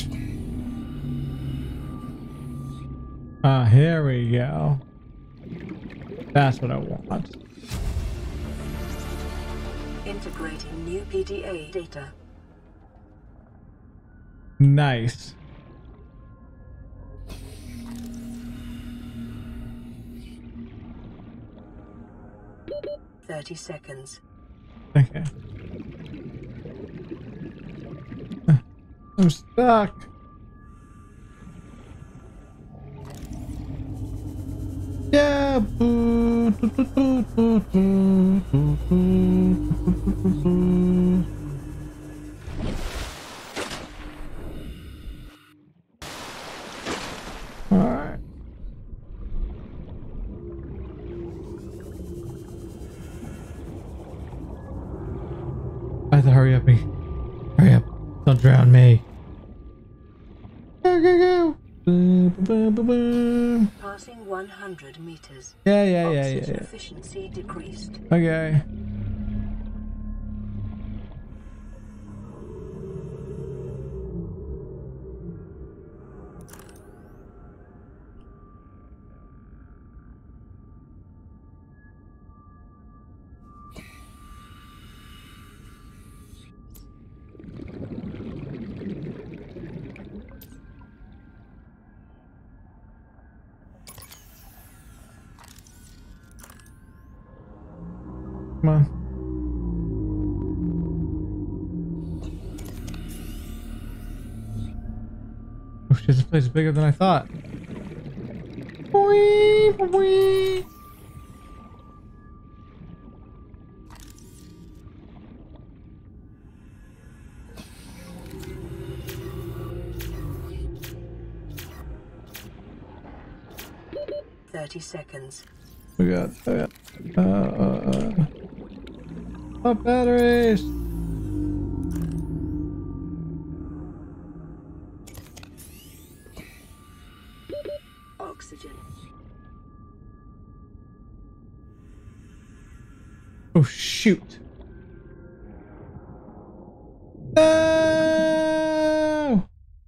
Ah, uh, here we go. That's what I want. Integrating new P D A data. Nice. thirty seconds. Okay. I'm stuck. Yeah. All right. I have to hurry up, me. Hurry up. Don't drown me. Go, go, go. Boom, boom, boom, boom. Passing one hundred meters. Yeah, yeah, yeah, Oxygen yeah, yeah. efficiency decreased. Okay. Come on. Oh shit, this place is bigger than I thought. Wee, wee. thirty seconds. We got, I got, uh, uh, uh. Oh, batteries. Oxygen. Oh shoot. No!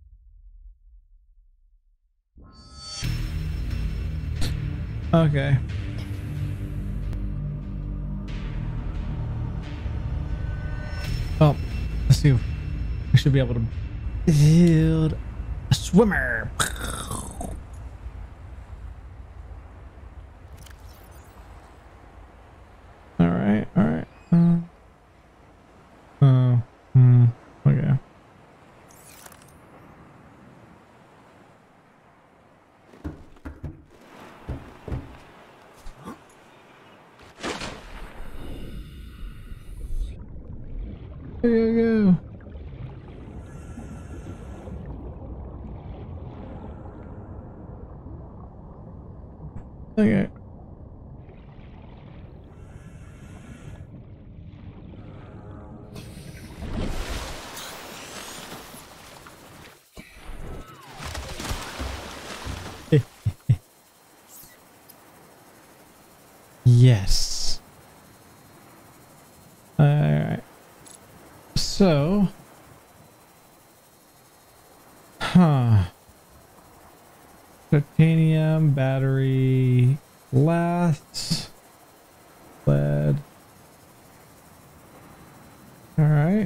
Okay. Well, let's see. We should be able to build a swimmer. All right, all right. Uh, oh, hmm. Okay. Okay. Yes. All right. So, huh? Titanium, battery, glass, lead. All right.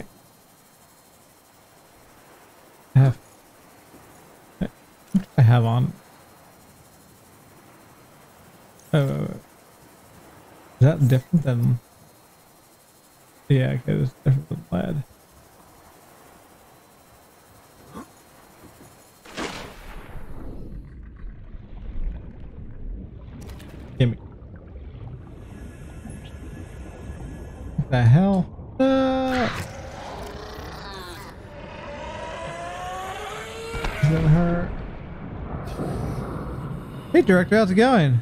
I have. What do I have on? Oh. Is that different than? Yeah, because it's different than lead. Gimme. What the hell? Ah! Is that her? Hey, director, how's it going?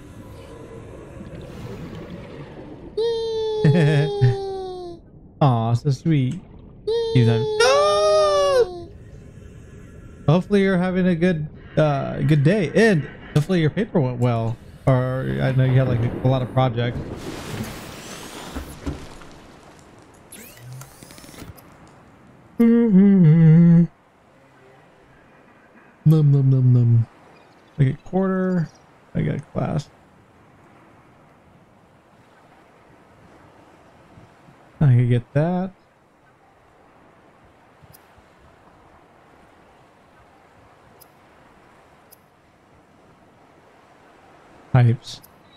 Aw, so sweet. He's like, no! Hopefully you're having a good uh good day, and hopefully your paper went well. Or I know you had like a lot of projects. Num num num num. I get quarter. I got glass. I can get that. Pipes.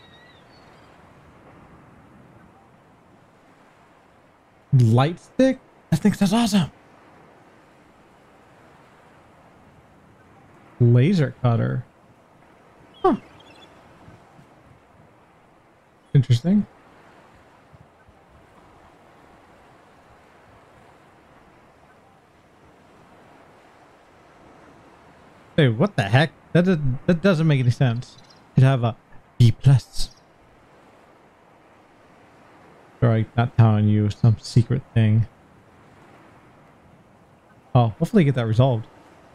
Light stick? I think that's awesome. Laser cutter. Huh. Interesting. Hey, what the heck? That does, that doesn't make any sense. You'd have a B plus. Sorry, not telling you some secret thing. Oh, hopefully get that resolved.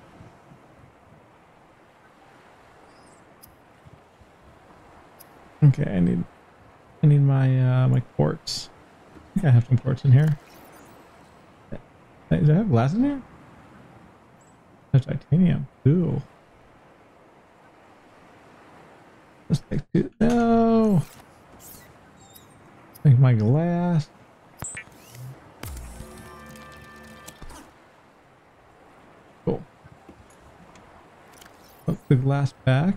Okay, I need I need my uh my quartz. I think I have some quartz in here. Does I have glass in here? There's titanium. Ooh. Let's take two. No. Make my glass. Cool. Put the glass back.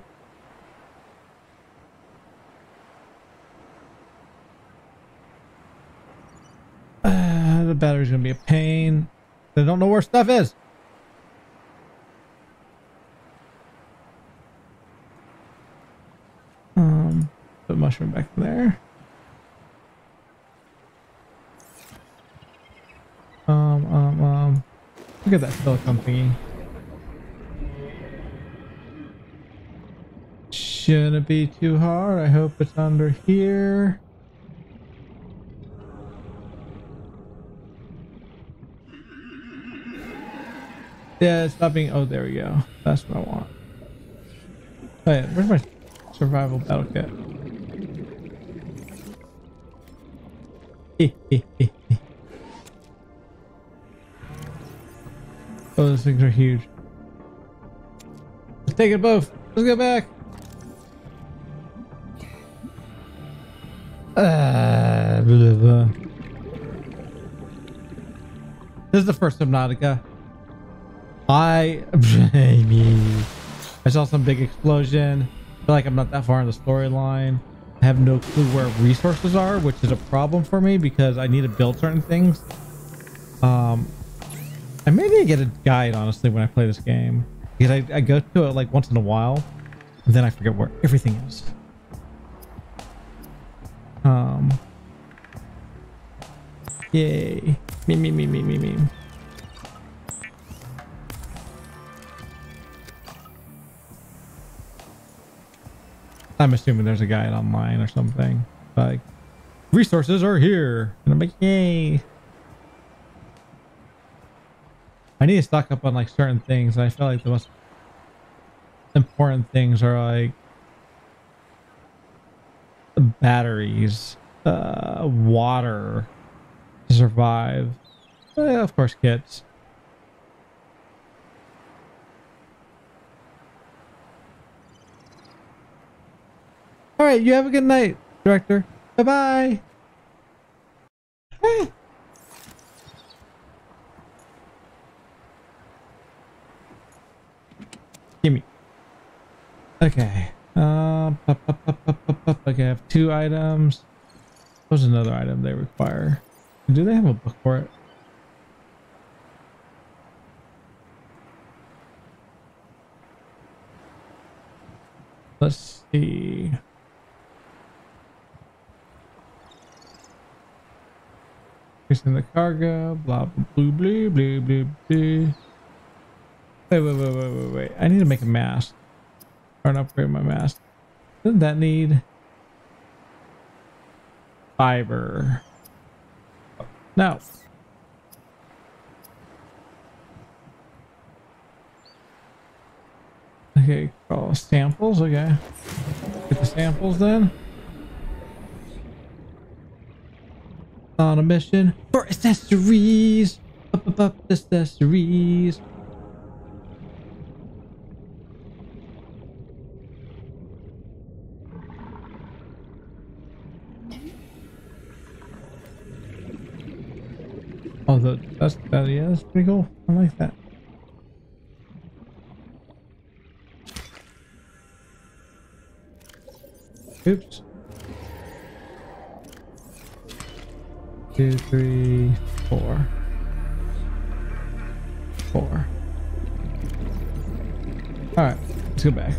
Uh, the battery's gonna be a pain. They don't know where stuff is. Um, put mushroom back in there. Um, um, um, look at that silicone thingy. Shouldn't be too hard. I hope it's under here. Yeah, it's not being. Oh, there we go. That's what I want. Oh yeah, where's my survival battle kit? Oh, those things are huge. Let's take it both. Let's go back. Uh, blah, blah. This is the first Subnautica. I I saw some big explosion. I feel like I'm not that far in the storyline. I have no clue where resources are, which is a problem for me because I need to build certain things. Um, I may need to get a guide, honestly, when I play this game. Because I, I go to it like once in a while, and then I forget where everything is. Um, yay. Me, me, me, me, me, me. I'm assuming there's a guide online or something. Like, resources are here. And I'm like, yay. I need to stock up on like certain things. I feel like the most important things are like the batteries, uh, water to survive. Eh, of course, kits. All right, you have a good night, Director. Bye-bye. Eh. Gimme. Okay. Um, uh, okay, I have two items. What's another item they require? Do they have a book for it? Let's see. Increasing the cargo, blah, blah, blue, blue, blue, blue, blue. Wait, wait, wait, wait, wait, wait. I need to make a mask. Or an upgrade my mask. Doesn't that need fiber? No. Okay, oh, samples, okay. Get the samples then. On a mission for accessories. Up, up, up, accessories. Oh, the, that's that. Yeah, that's pretty cool. I like that. Oops. Two, three, four. Four. All right, let's go back.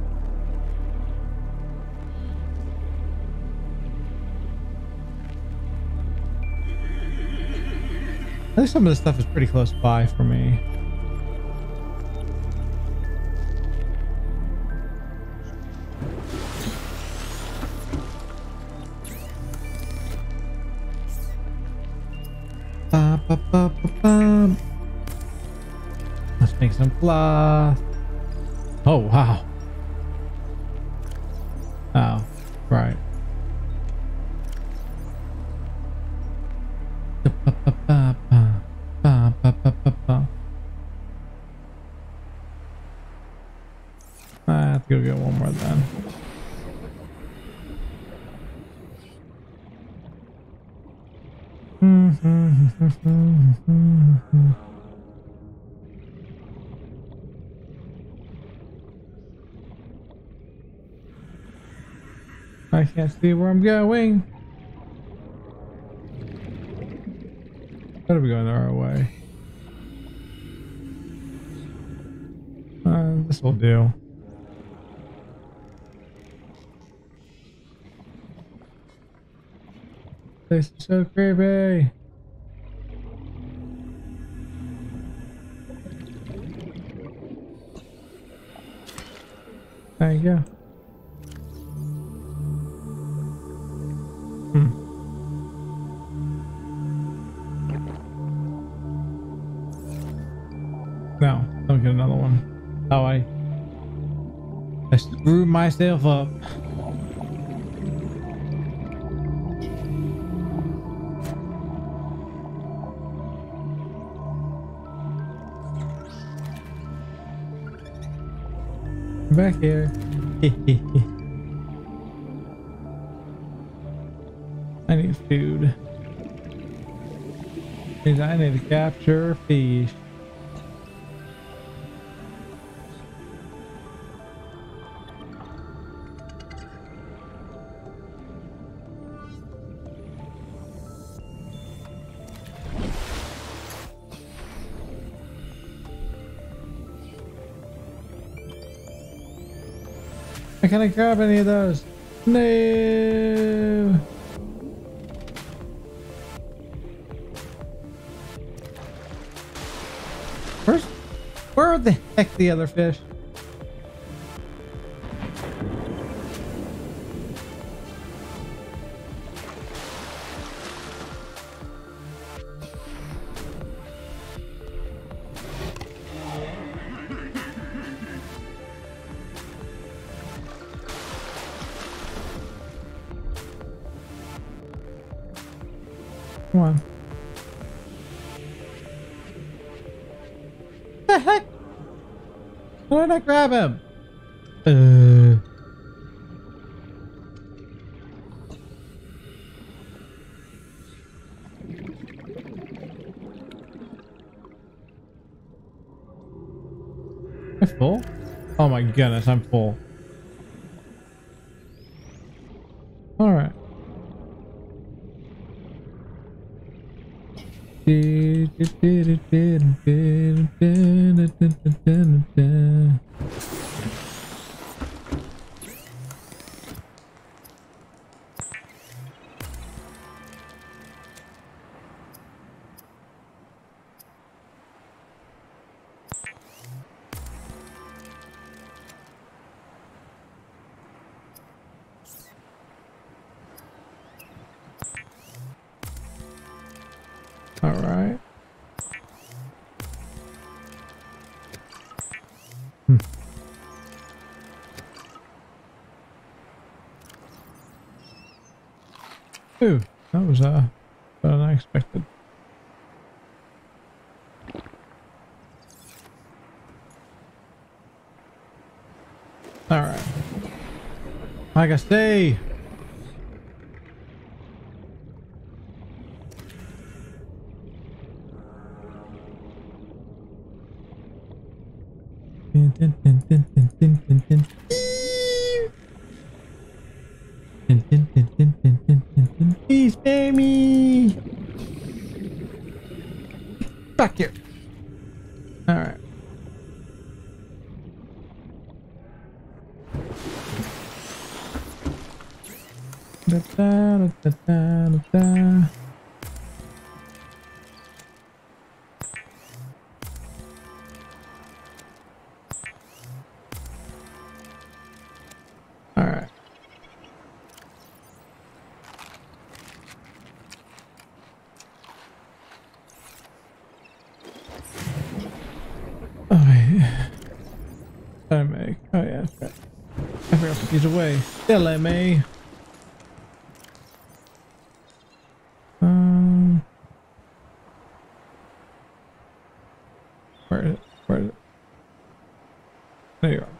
I think some of this stuff is pretty close by for me. Ba, ba, ba, ba, ba. Let's make some cloth. Oh, wow. Oh, right. I have to go get one more then. I can't see where I'm going. Gotta be going the right way. Uh, this will do. This is so creepy. There you go. Hmm. No, don't get another one. Oh, I I screwed myself up. Back here. I need food. Means I need to capture fish. I can't grab any of those. No. Where's, where the heck the other fish? Come on. What the heck? Why did I grab him? Uh. Am I full? Oh my goodness, I'm full. All right. All right. Hmm. Ooh, that was uh, unexpected. All right. Like I say. Please spare me. Fuck you. All right. Da, da, da, da, da, da. All right. Okay. I make. Oh yeah. Okay. I forgot to put these away. Still I may. Um. Where is it? Where is it? There you are.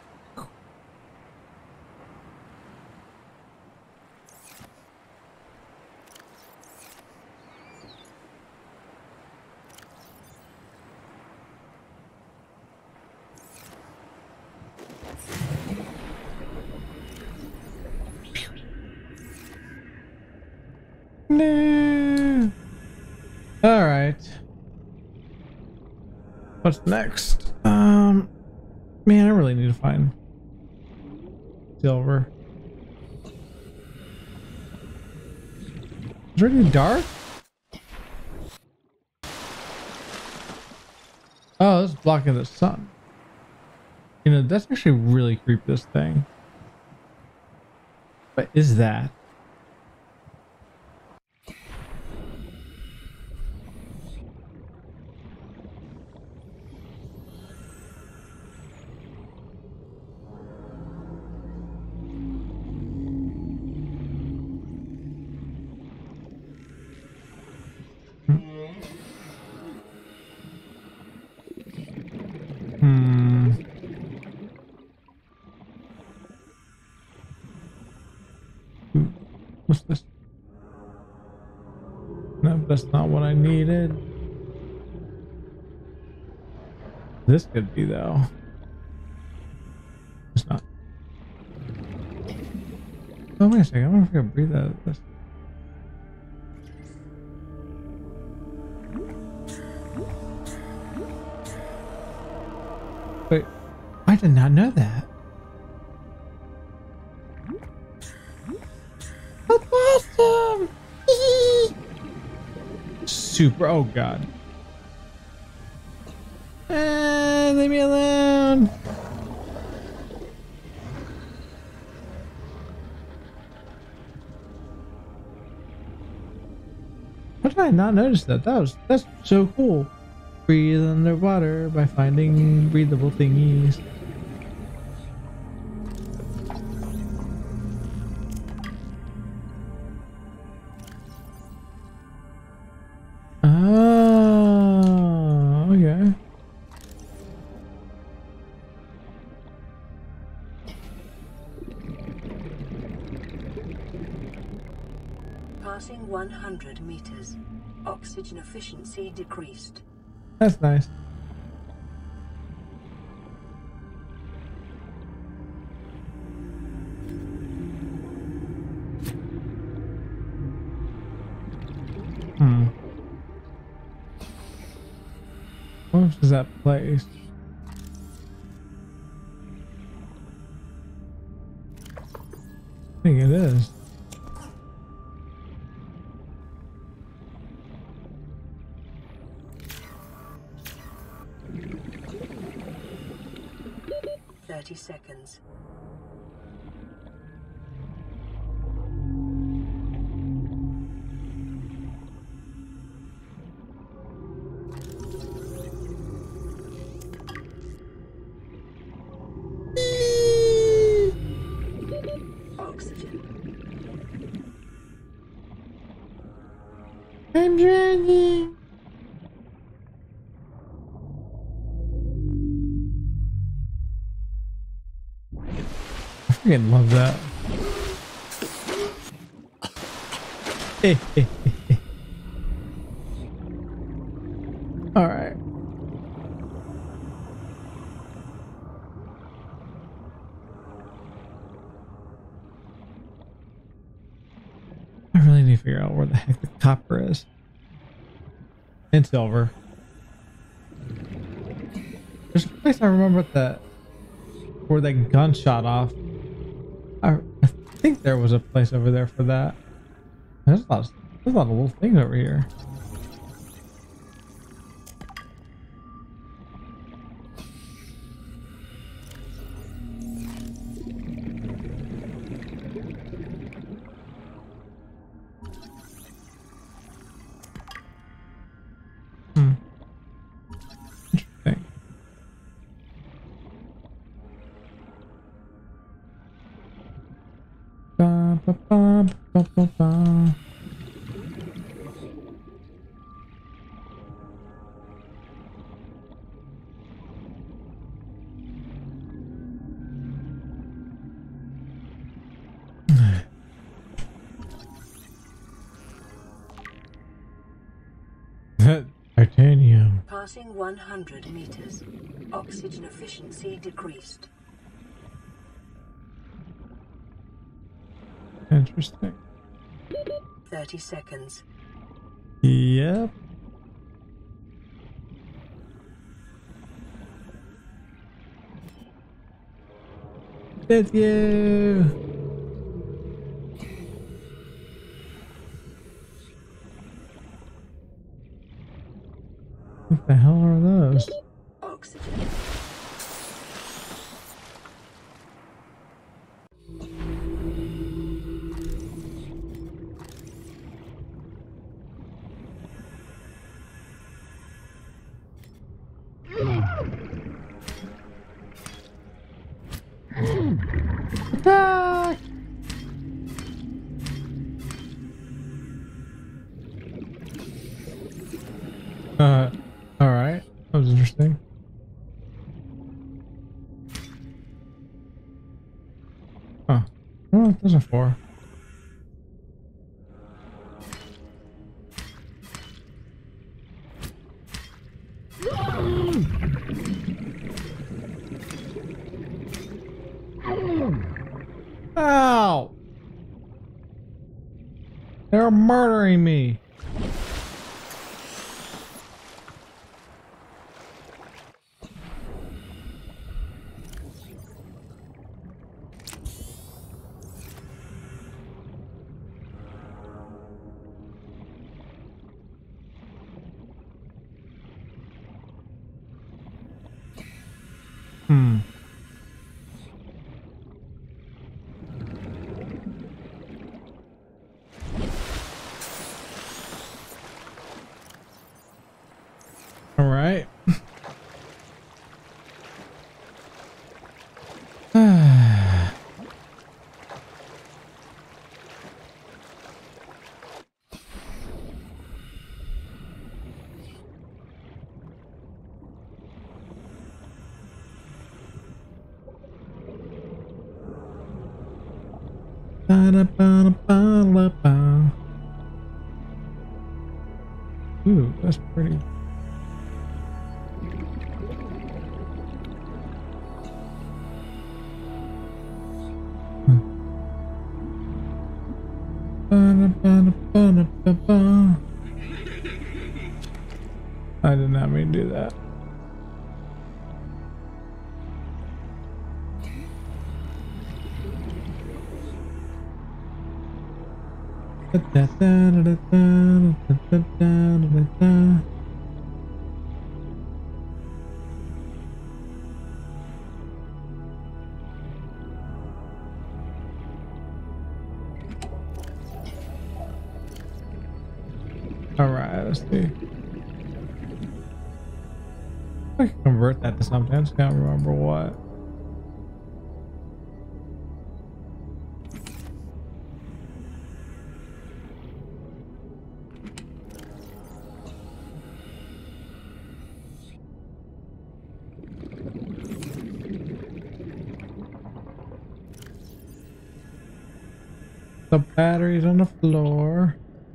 No. All right. What's next? Um, man, I really need to find silver. Is it already dark? Oh, it's blocking the sun. You know, that's actually really creepy, this thing. What is that? Hmm. What's this? No, that's not what I needed. This could be though. It's not. Oh wait a second, I wonder if I can breathe out of this. Wait, I did not know that. That's awesome! Super, oh god. Ah, leave me alone! How did I not notice that? That was, that's so cool. Breathe underwater by finding breathable thingies. Passing one hundred meters. Oxygen efficiency decreased. That's nice. Hmm. What is that place? I think it is. Thirty seconds. Oxygen. I'm drowning. I freaking love that. All right. I really need to figure out where the heck the copper is. And silver. There's a place I remember that where that gun shot off. I, I think there was a place over there for that. There's a lot of, there's a lot of little things over here. Hmm. Interesting. Ba, ba, ba, ba, ba, ba. Titanium. Passing one hundred meters. Oxygen efficiency decreased. Interesting. Thirty seconds. Yep. That's you. What the hell are those? Oxygen. Attack! Uh, all right. That was interesting. Huh. Oh, there's a four. Ow! They're murdering me. Hmm. All right. Ba-da-ba-da-ba-da-ba. Ooh, that's pretty. I did not mean to do that. All right, let's see. I can convert that to something. I just can't remember what. The batteries on the floor.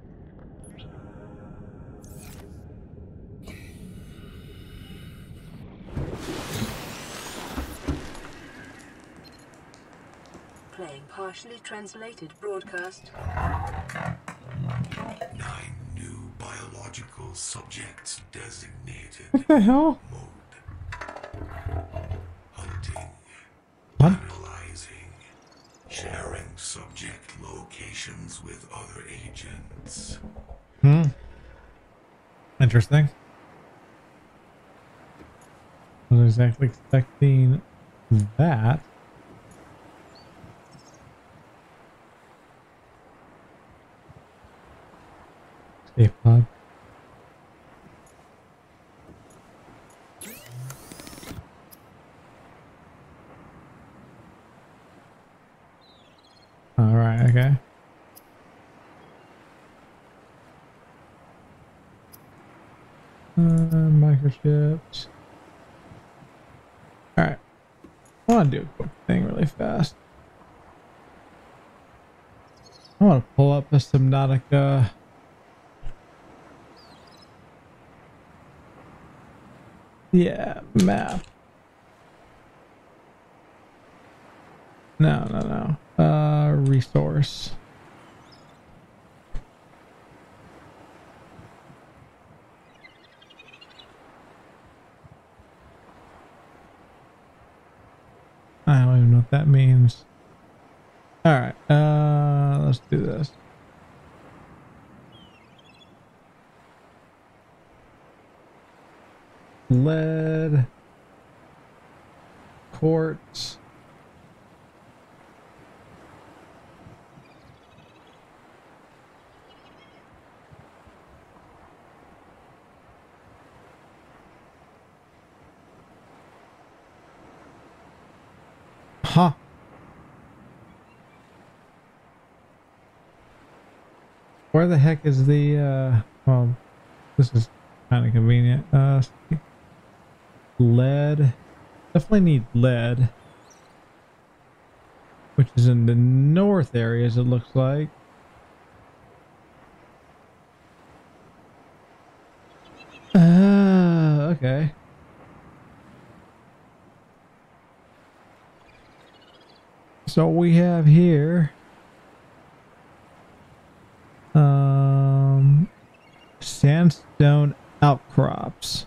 Playing partially translated broadcast. Nine new biological subjects designated. What the hell? Mode. Hunting. What? Analyzing. Sharing subject locations with other agents. Hmm. Interesting. I was exactly expecting that. Escape pod. All right. Okay. Uh, microchips. All right. I want to do a quick thing really fast. I want to pull up a Subnautica. Yeah, map. No, no, no. Uh, resource. I don't even know what that means. All right, uh, let's do this. Lead, quartz, huh? Where the heck is the? Uh, well, this is kind of convenient. Uh. Lead, definitely need lead, which is in the north areas, it looks like. Ah, uh, okay. So we have here um sandstone outcrops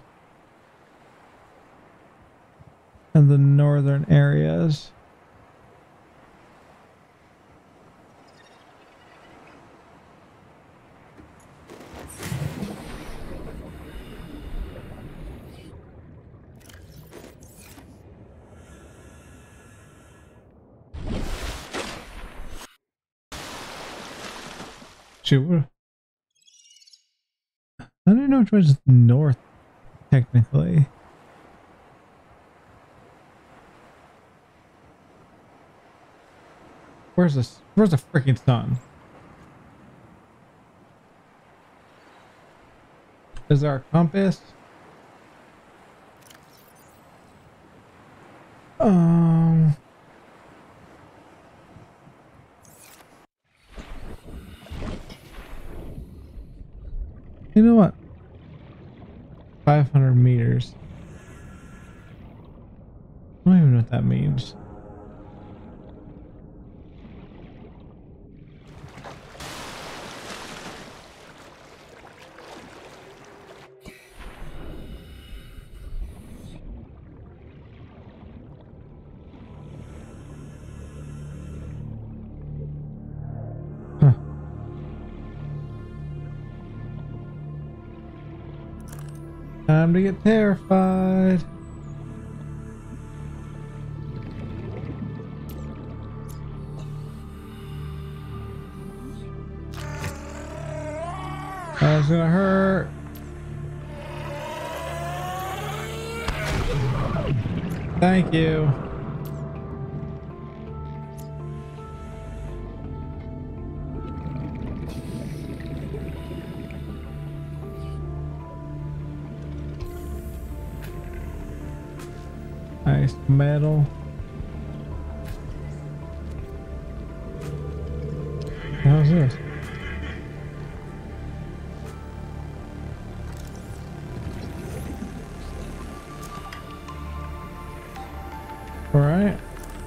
in the northern areas. Shoot. I don't know which one's north, technically. Where's this? Where's the freaking sun? Is there a compass? Um. You know what? five hundred meters. I don't even know what that means. Huh. Time to get terrified. That's gonna hurt. Thank you. Nice metal. How's this? All right.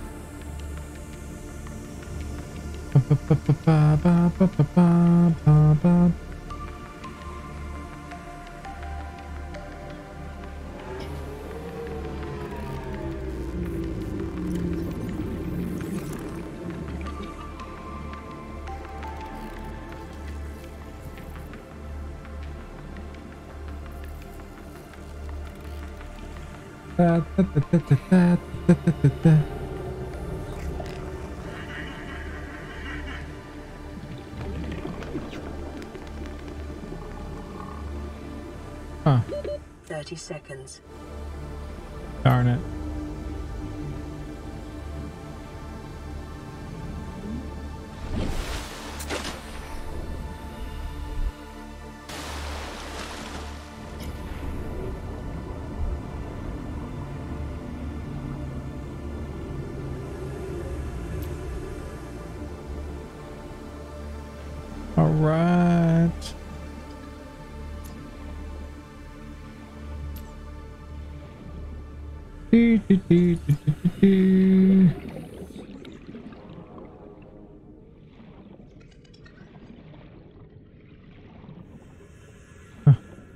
Da, da, da, da, da, da, da, da, da. Huh. thirty seconds. Darn it. All right. Do, do, do, do, do, do. Huh.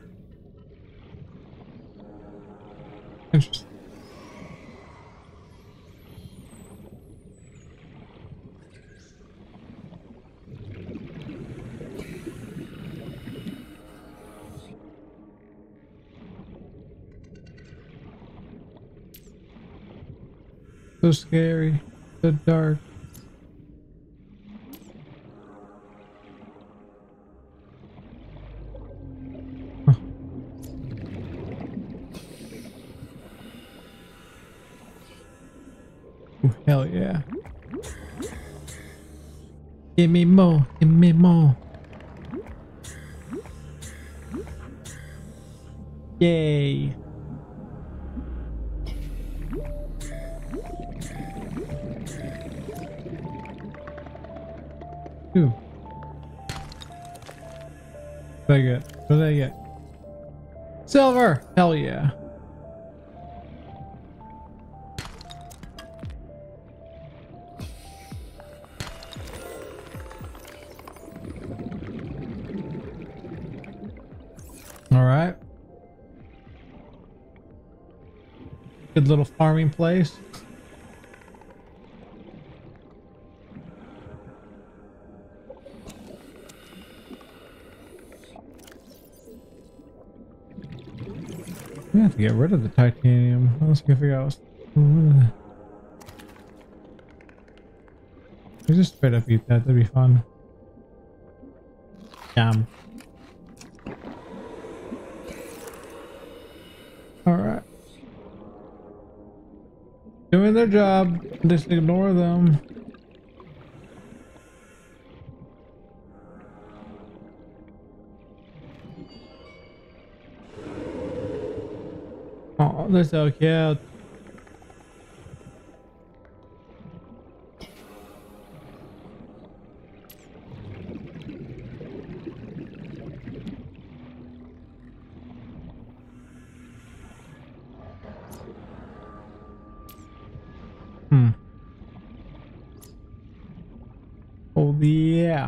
Interesting. So scary, so dark. Huh. Ooh, hell yeah. Give me more, give me more. Yay. Ooh. What did I get? What did I get? Silver! Hell yeah. Alright. Good little farming place. We have to get rid of the titanium. Let's go figure out. We just straight up eat that. That'd be fun. Yum. All right. Doing their job. Just ignore them. Oh, they're so cute. Hmm. Oh yeah.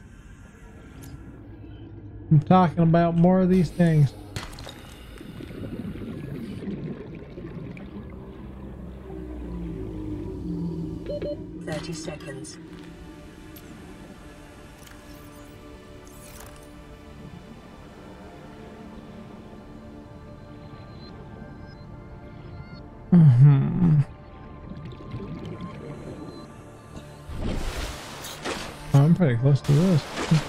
I'm talking about more of these things. Thirty seconds. Mm-hmm. Oh, I'm pretty close to this.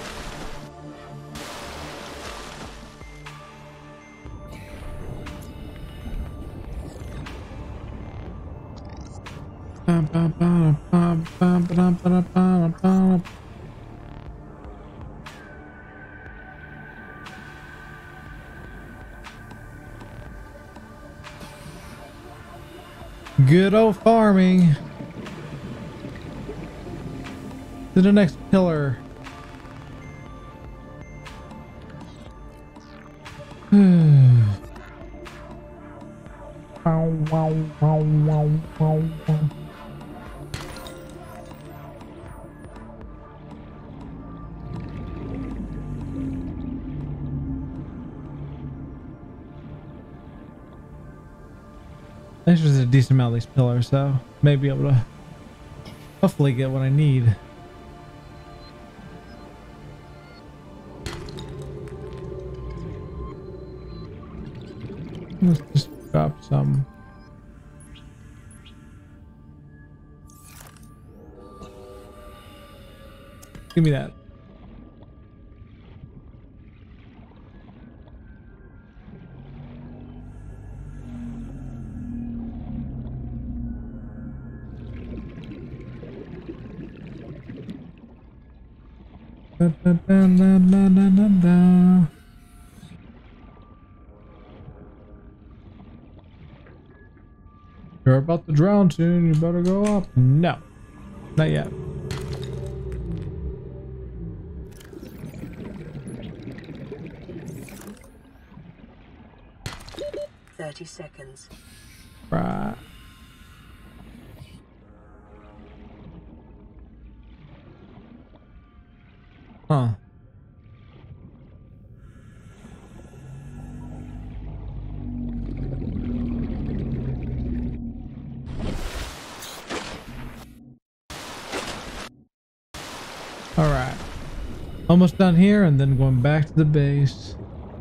Good old farming. To the next pillar. Wow, wow, wow, wow, wow, wow. There's just a decent amount of these pillars, so may be able to hopefully get what I need. Let's just drop some. Give me that. Da, da, da, da, da, da, da. You're about to drown soon, you better go up. No, not yet. Thirty seconds. Right. Huh. All right. Almost done here and then going back to the base.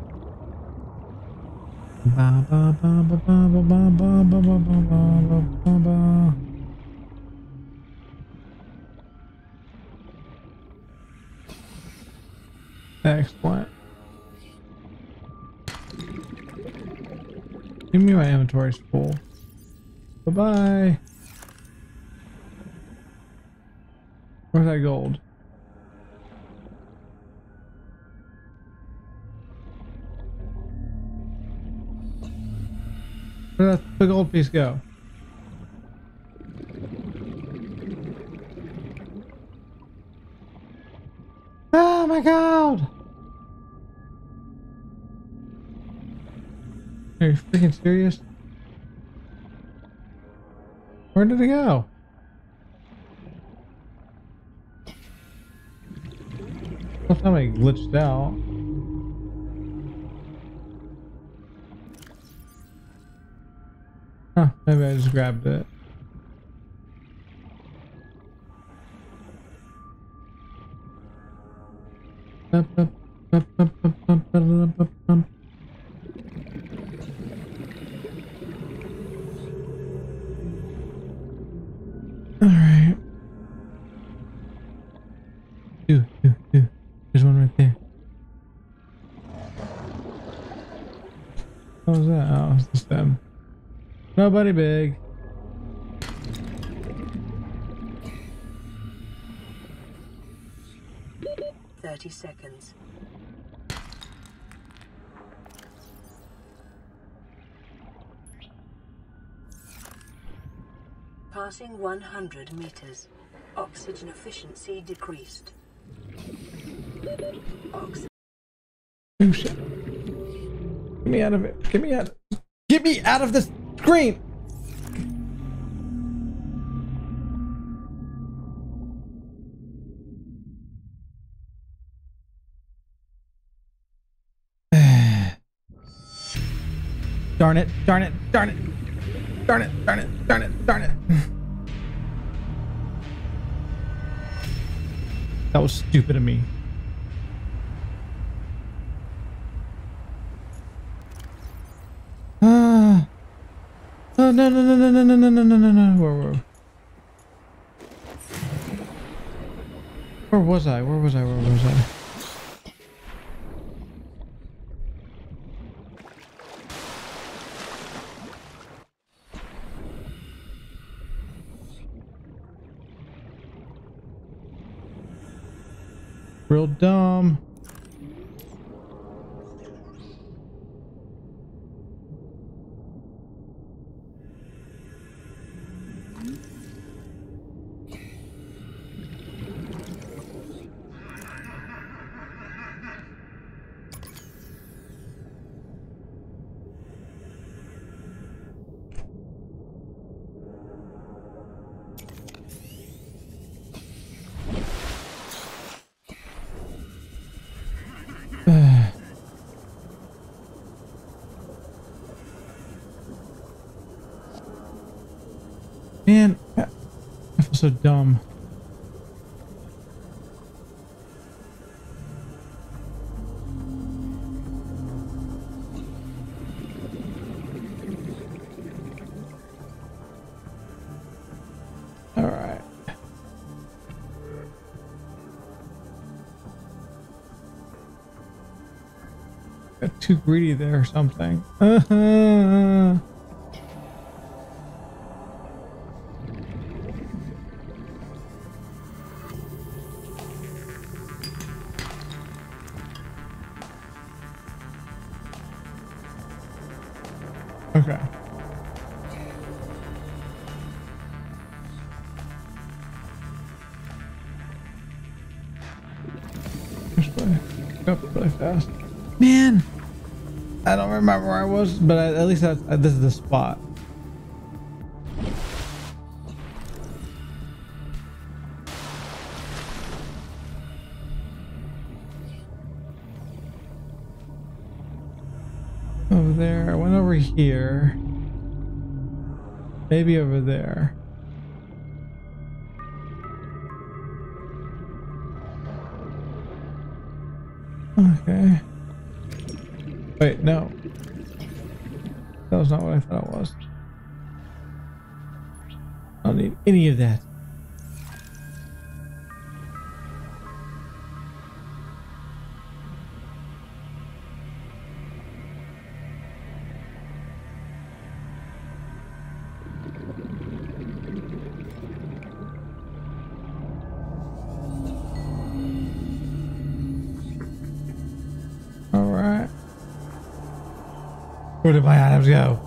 Ba, ba, ba, ba, ba, ba, ba, ba, ba, ba, ba, ba, ba. Excellent. Give me my inventory's full. Bye-bye. Where's that gold? Where did that big gold piece go? Oh my god! Are you freaking serious? Where did it go? Don't tell me it glitched out. Huh, maybe I just grabbed it. Alright. Two, two, two. There's one right there. What was that? Oh, it's the stem. Nobody big. Thirty seconds. Passing one hundred meters. Oxygen efficiency decreased. Oxygen. Oh shit. Get me out of it. Get me out. Get me out of this screen. Darn it, darn it, darn it, darn it, darn it, darn it, darn it. That was stupid of me. Ah. Oh, no, no, no, no, no, no, no, no, no, no, no. Where, where? Where was I? Where was I? Where was I? Real dumb. Man, I feel so dumb. All right. Got too greedy there or something. Uh-huh. Okay. This way. Up really fast. Man, I don't remember where I was, but I, at least that's, uh, this is the spot. Over there. I went over here. Maybe over there. Okay. Wait, no. That was not what I thought it was. I don't need any of that. Alright. Where did my items go?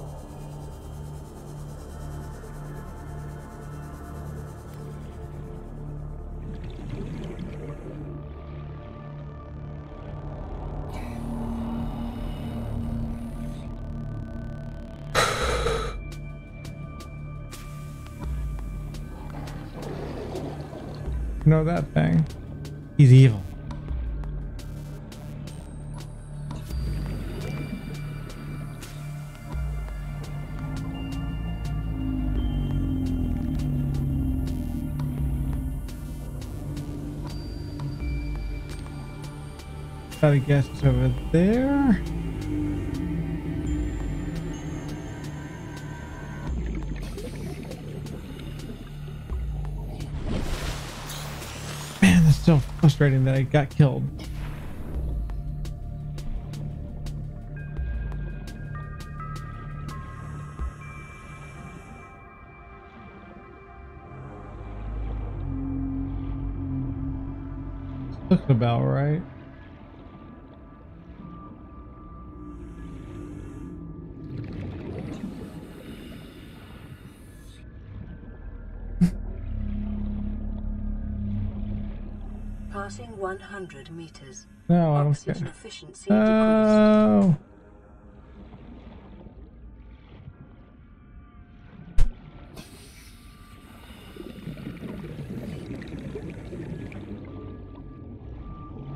You know that thing? He's evil. I guess it's over there. Man, that's so frustrating that I got killed. Looks about right. Passing one hundred meters. No, I don't Oxygen care. efficiency decreased. Oh.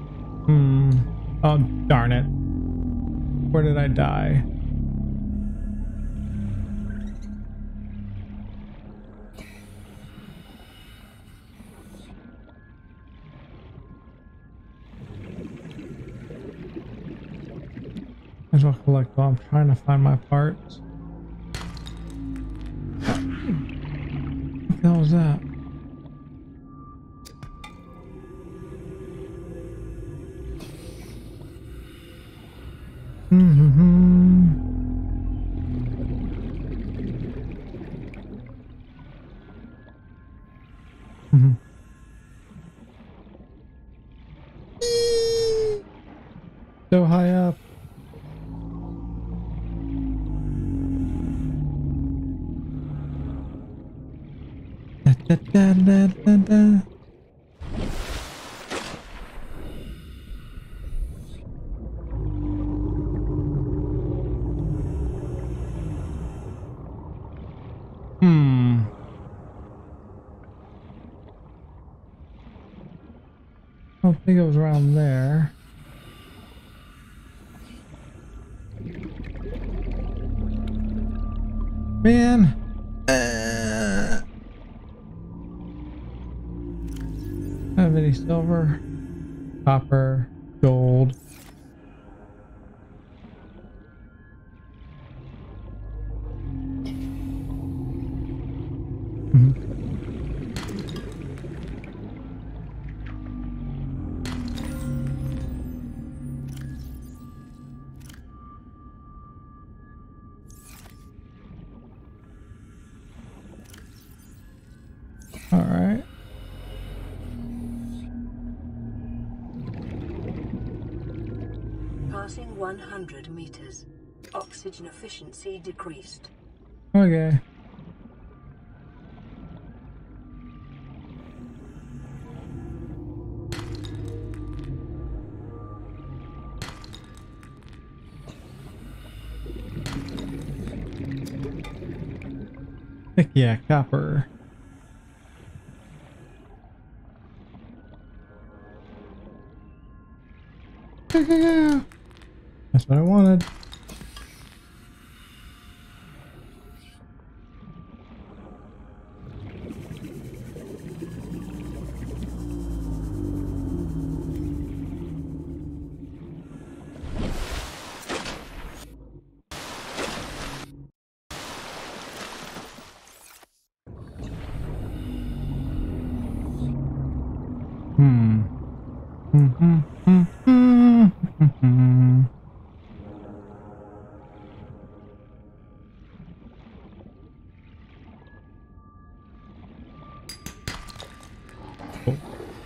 Hmm. Oh, darn it. Where did I die? Might as well collect while I'm trying to find my parts. What the hell was that? Mm-hmm. Mm-hmm. So high up. Da, da, da, da, da, da. Hmm. I don't think it was around there. Man. Uh, I don't have any silver, copper, gold. Mhm. All right. Passing one hundred meters. Oxygen efficiency decreased. Okay. Heck yeah, copper. That's what I wanted. Hmm. Mm-hmm. Mm-hmm. Mm-hmm. Oh.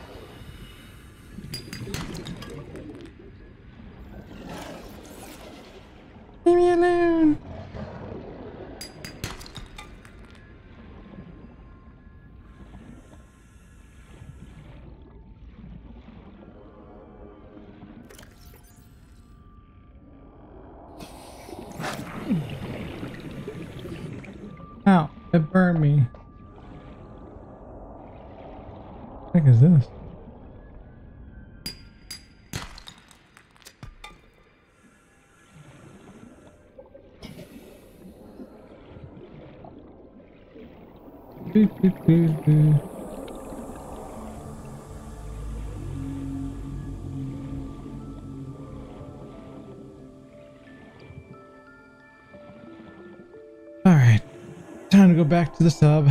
Leave me alone. Ow, it burned me. What the heck is this? Doo, doo, doo, doo. All right, time to go back to the sub.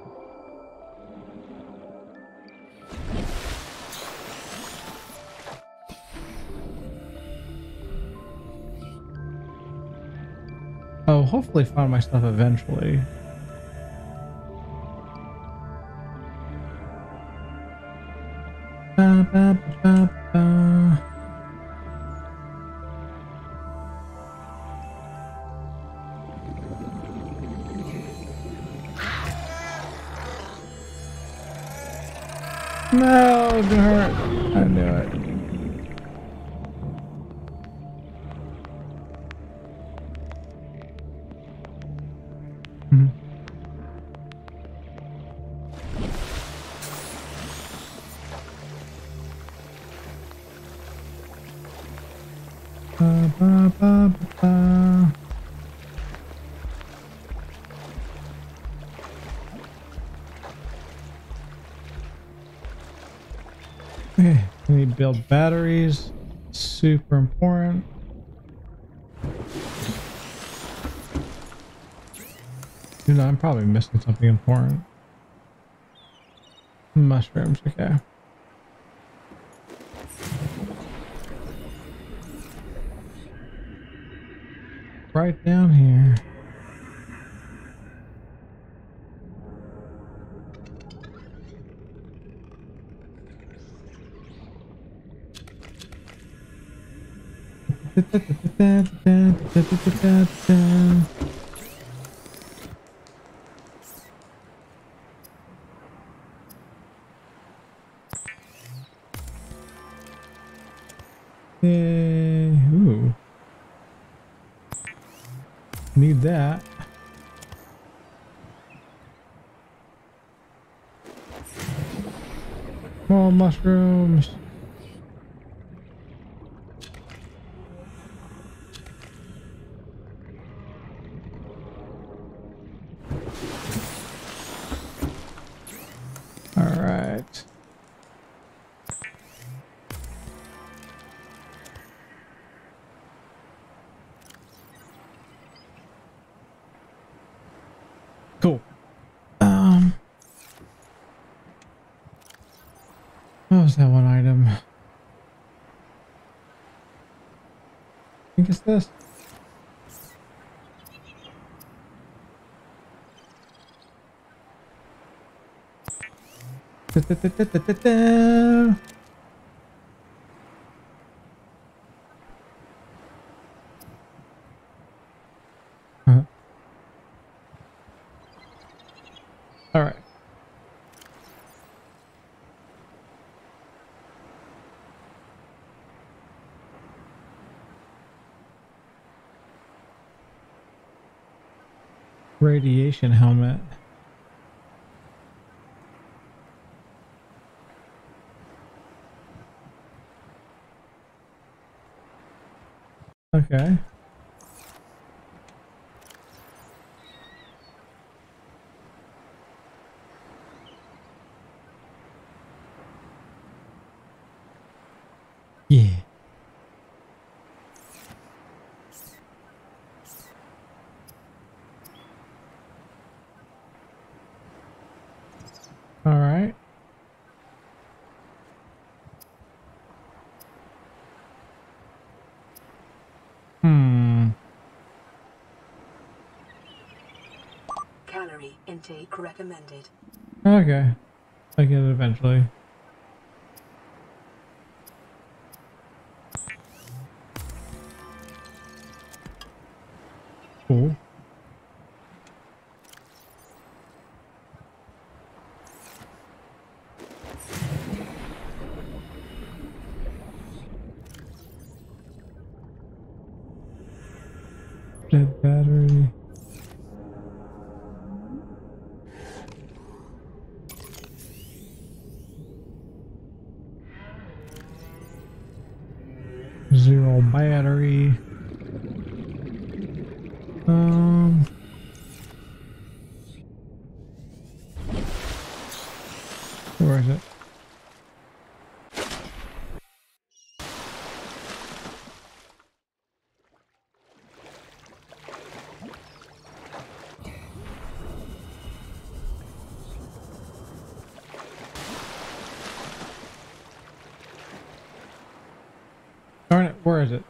Oh, hopefully find my stuff eventually. Ba, ba, ba, ba. No, it's gonna hurt. I knew it. Mhm. Ba, ba, ba, ba, ba. Okay, we need to build batteries. Super important. You know, I'm probably missing something important. Mushrooms, okay. Right down here. Yay. Ooh. Need that. More mushrooms. All right. Cool. Um, what was that one item? I think it's this. Da, da, da, da, da, da, da. Huh. All right. Radiation helmet. Okay. Yeah. All right. Hmm. Calorie intake recommended. Okay. I get it eventually. Cool. Dead battery. Zero battery. Um. Where is it? Darn it, where is it?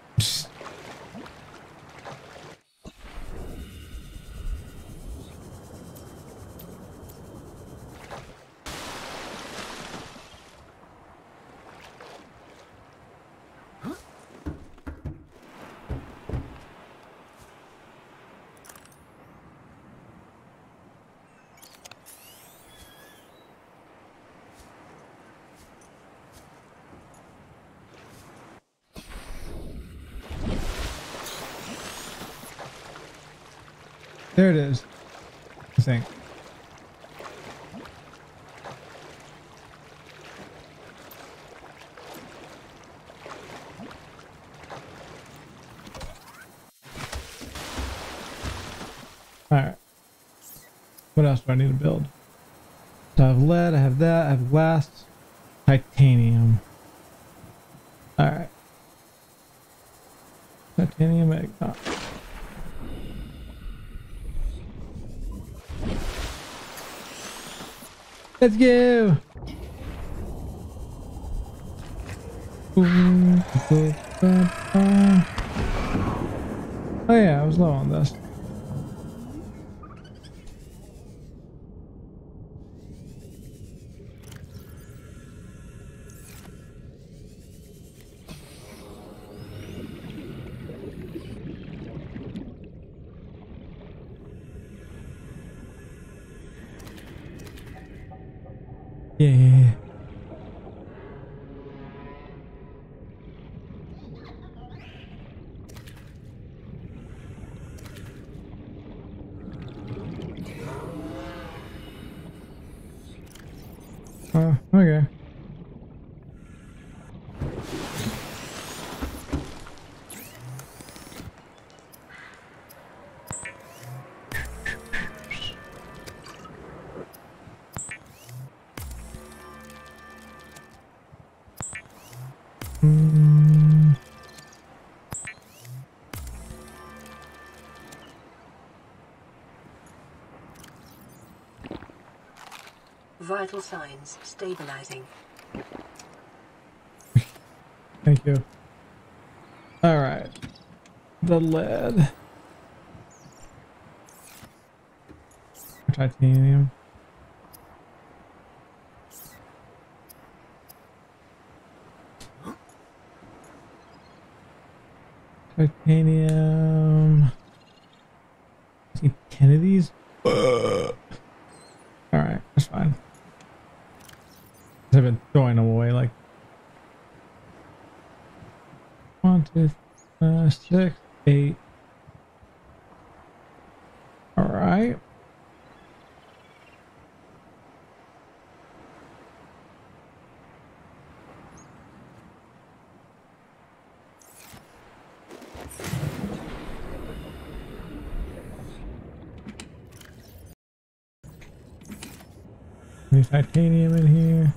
There it is. I think. Alright. What else do I need to build? So I have lead, I have that, I have glass, titanium. Alright. Titanium egg. Oh. Let's go. Oh yeah, I was low on this. Yeah. Oh, okay. Mm. Vital signs stabilizing. Thank you. All right. The lead. Titanium. Titanium. See ten of these? All right, that's fine. I've been throwing them away like one, two, uh, six, eight. All right. Any titanium in here?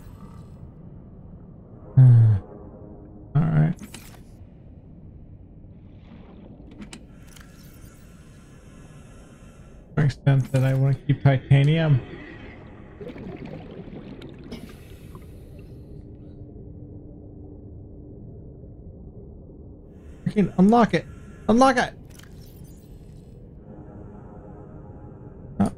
Uh, all right. To the extent that I want to keep titanium. Freaking unlock it! Unlock it! Oh.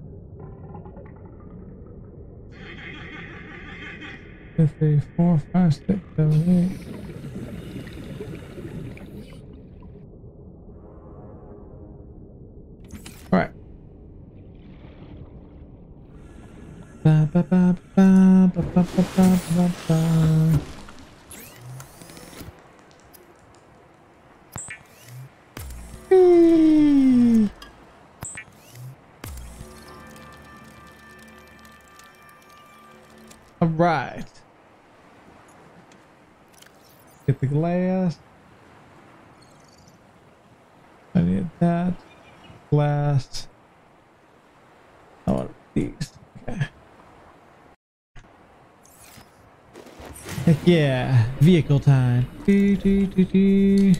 Two, three, four, five, six, seven, eight. All right. Ba, ba, ba, ba, ba, ba, ba, ba, ba, ba. Whee! All right. Get the glass. I need that. Glass. I want these. Okay. Heck yeah. Vehicle time. Doo, doo, doo, doo.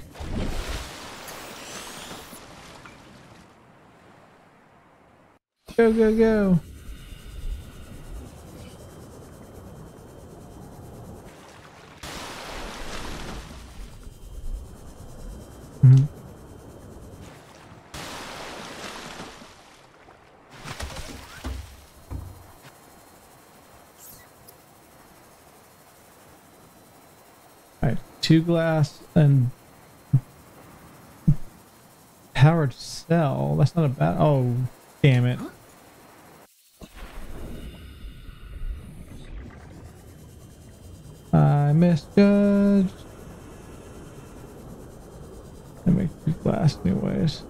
Go, go, go. Mm-hmm. All right, two glass and powered cell. That's not a bad. Oh, damn it. I misjudged. I make two glass anyways.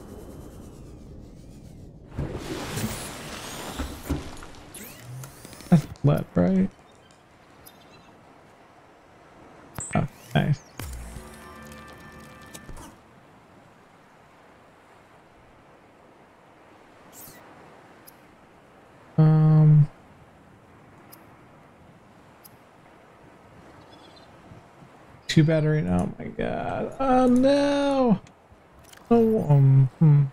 That's lead, right? Oh, nice. Um. Two battery. Oh my god. Oh no. Oh um. Hmm.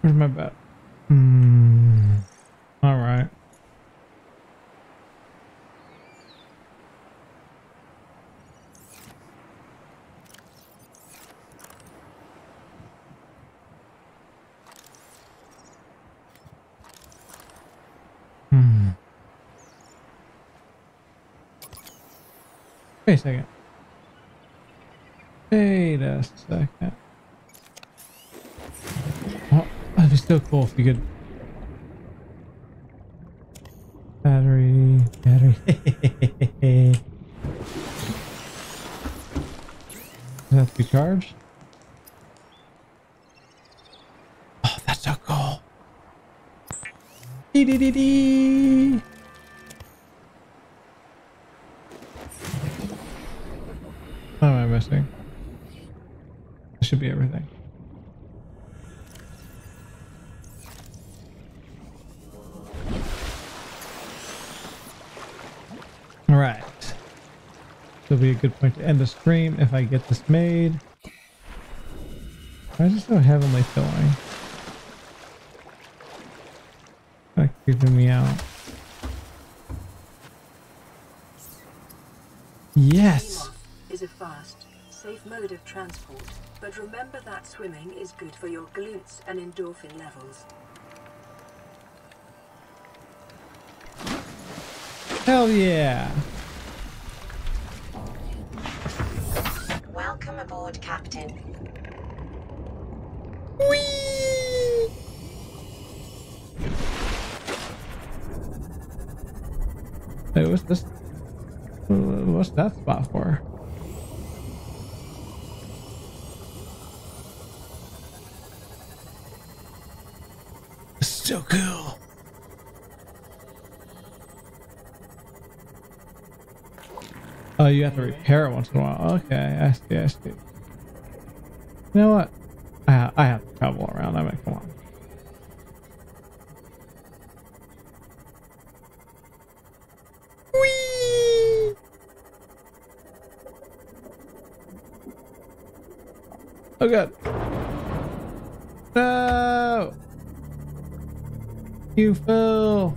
Where's my bet? Hmm. All right. Hmm. Wait a second. Wait a second. Oh, that'd be so cool if you could. Battery, battery. Does that have to be charged? Oh, that's so cool. Dee dee dee dee. What am I missing? This should be everything. All right. This will be a good point to end the stream if I get this made. Why is it so heavenly filling? Like creeping me out. Yes. Is a fast, safe mode of transport, but remember that swimming is good for your glutes and endorphin levels. Hell yeah. Welcome aboard, Captain. Whee! Hey, what's this? What's that spot for? So cool. Oh, you have to repair it once in a while. Okay, I see, I see. You know what? I, ha I have to travel around. I mean, come on. Whee! Oh god. No! You fell.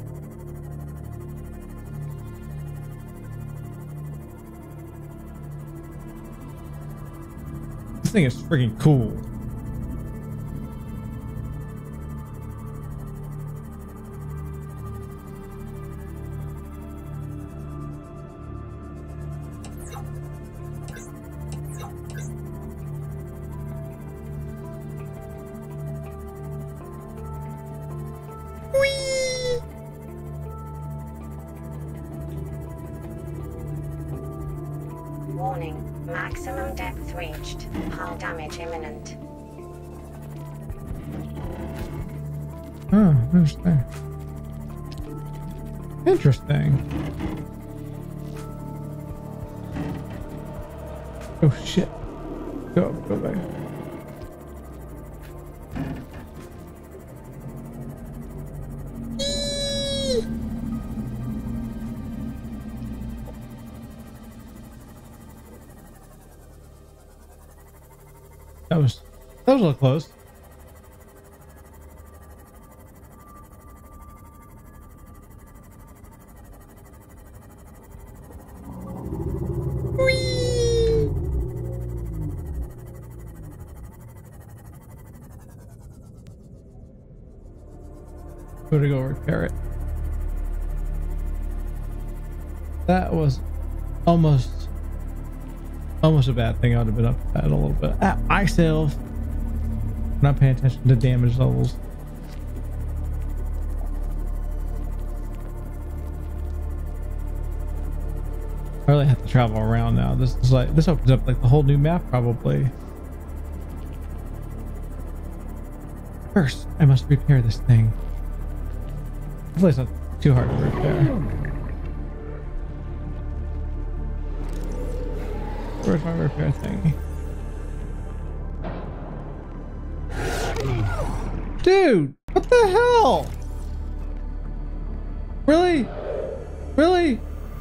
This thing is freaking cool. Warning, maximum depth reached. Hull damage imminent. Oh, interesting. Interesting. Oh shit. Go, go back. That was, that was a little close. Whee! Go to go repair it. That was almost Almost a bad thing. I would have been up to that a little bit. Ah, myself. Not paying attention to damage levels. I really have to travel around now. This is like this opens up like the whole new map probably. First, I must repair this thing. Hopefully it's not too hard to repair. Where's my repair thingy? Dude, what the hell? Really? Really?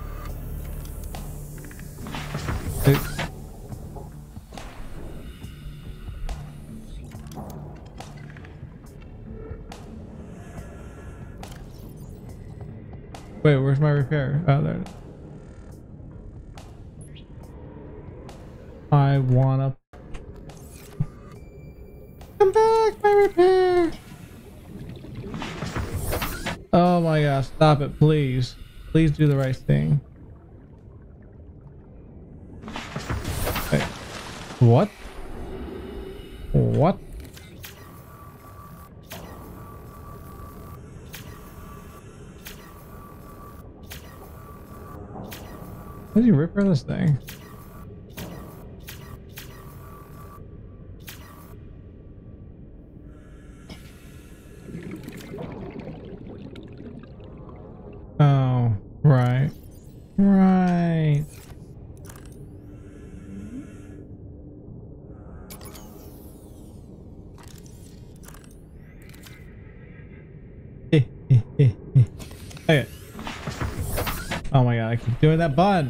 Dude. Wait, where's my repair? Oh, there it is. I wanna come back, my repair. Oh my gosh, stop it, please. Please do the right thing. Wait. What? What? How do you repair this thing? Oh, right. Right. Okay. Oh my god, I keep doing that button.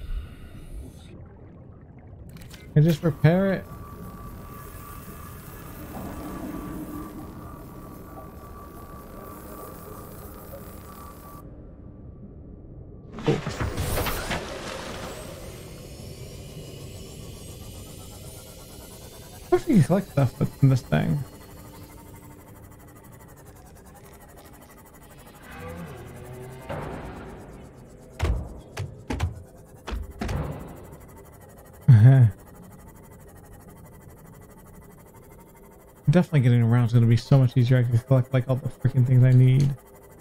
I just repair it. Cool. How do you collect stuff that's in this thing? Definitely getting around is going to be so much easier. I can collect like all the freaking things I need.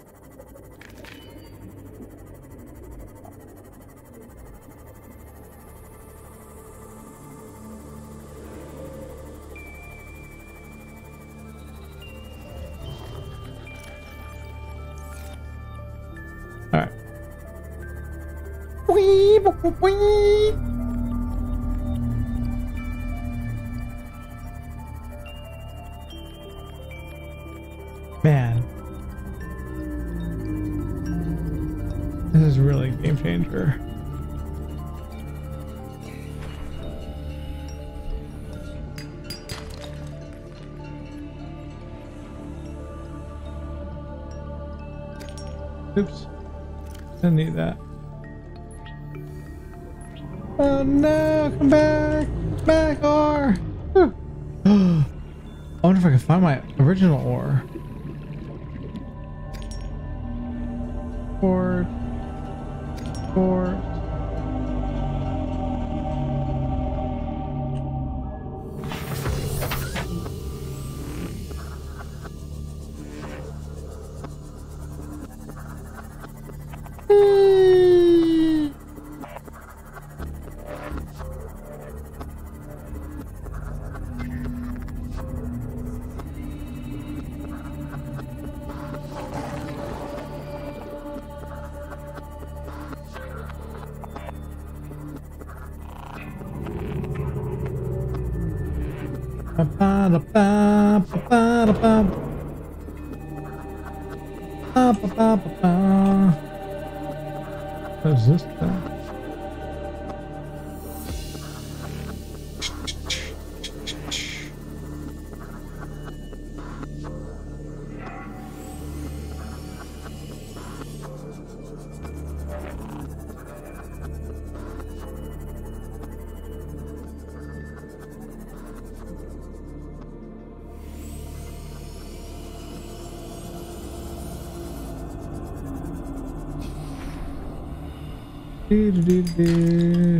All right. Wee, wee, wee. Man, this is really a game changer. Oops, I need that. Oh no, come back, back ore. I wonder if I can find my original ore. Four, four. Ba ba da ba ba ba da ba ba ba ba ba ba. What is this thing? Do, do, do, do.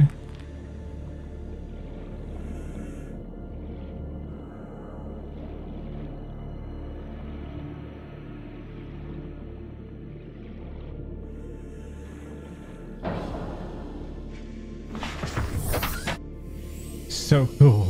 So cool.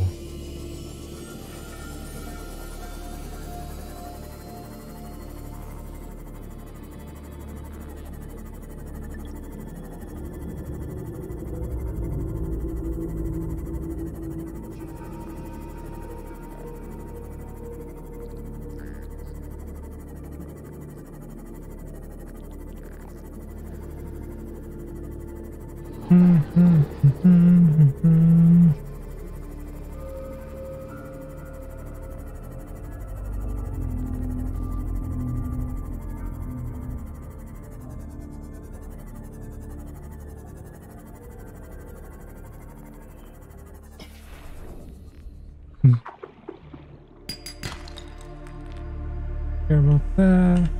care about that.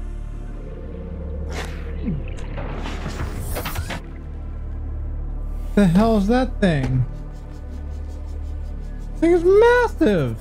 The hell is that thing? This thing is massive.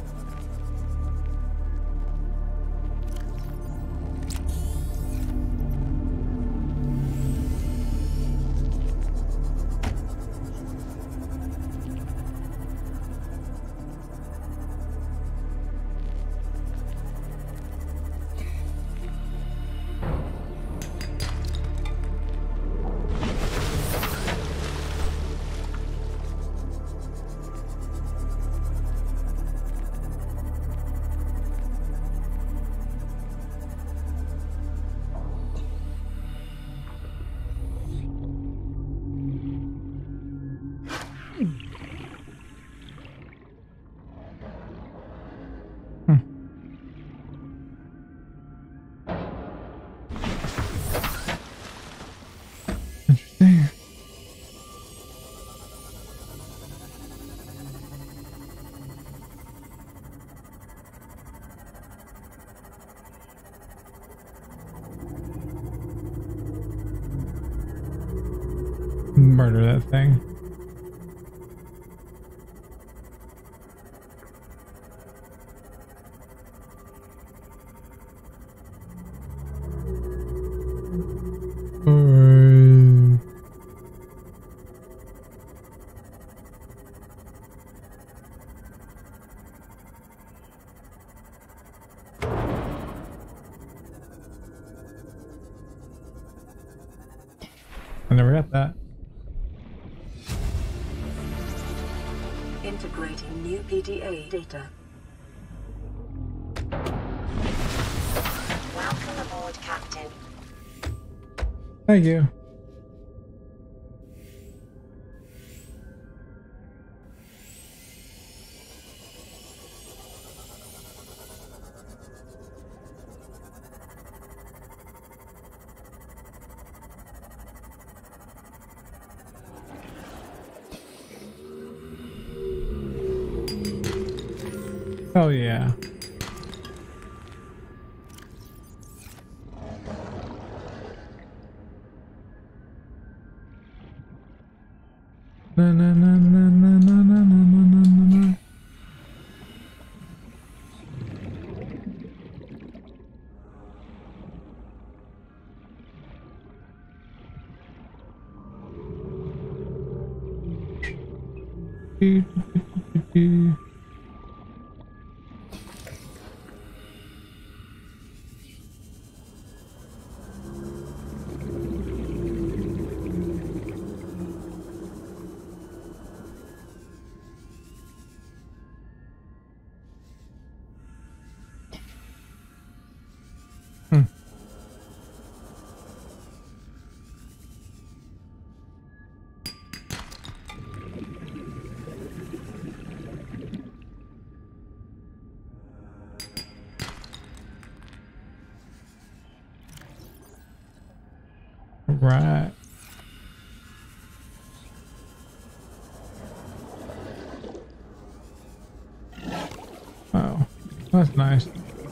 Interesting. Murder that thing. Alright. I never got that. Integrating new P D A data. Welcome aboard, Captain. Thank you. Oh yeah. Na na na na na na na na na na na. Do, do, do, do, do. Right. Oh, that's nice.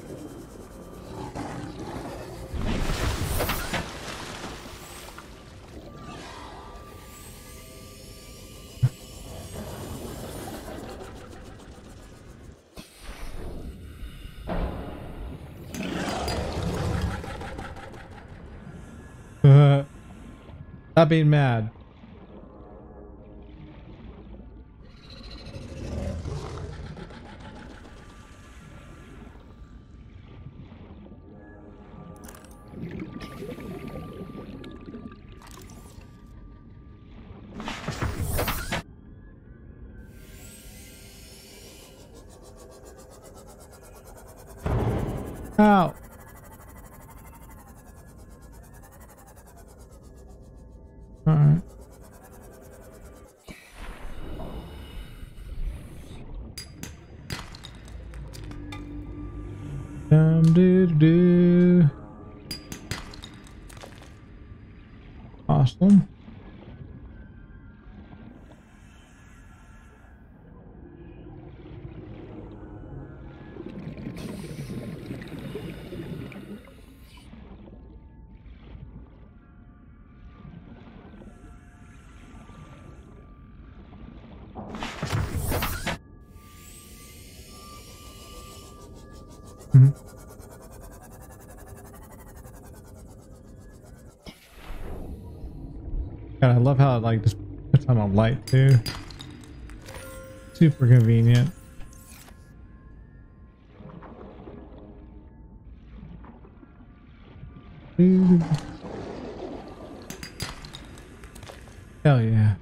Uh, Stop being mad. Ow. All right. Um, do do. Awesome. God, I love how it like just puts on a light too. Super convenient. Ooh. Hell yeah.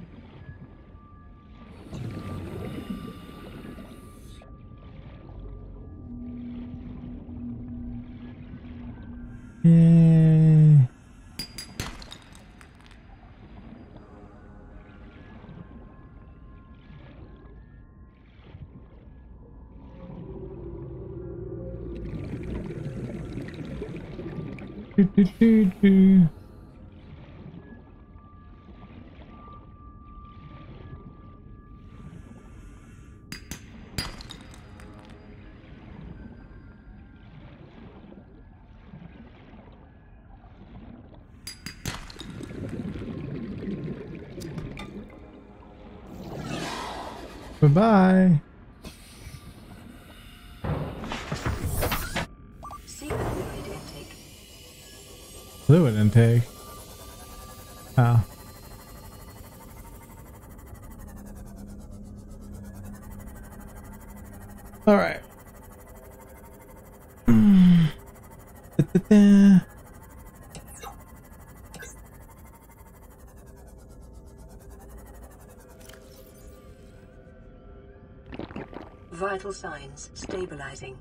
Yay. Do, do, do, do. Bye-bye. See the fluid intake. Fluid intake. Oh. All right. Da, da, da. Vital signs stabilizing.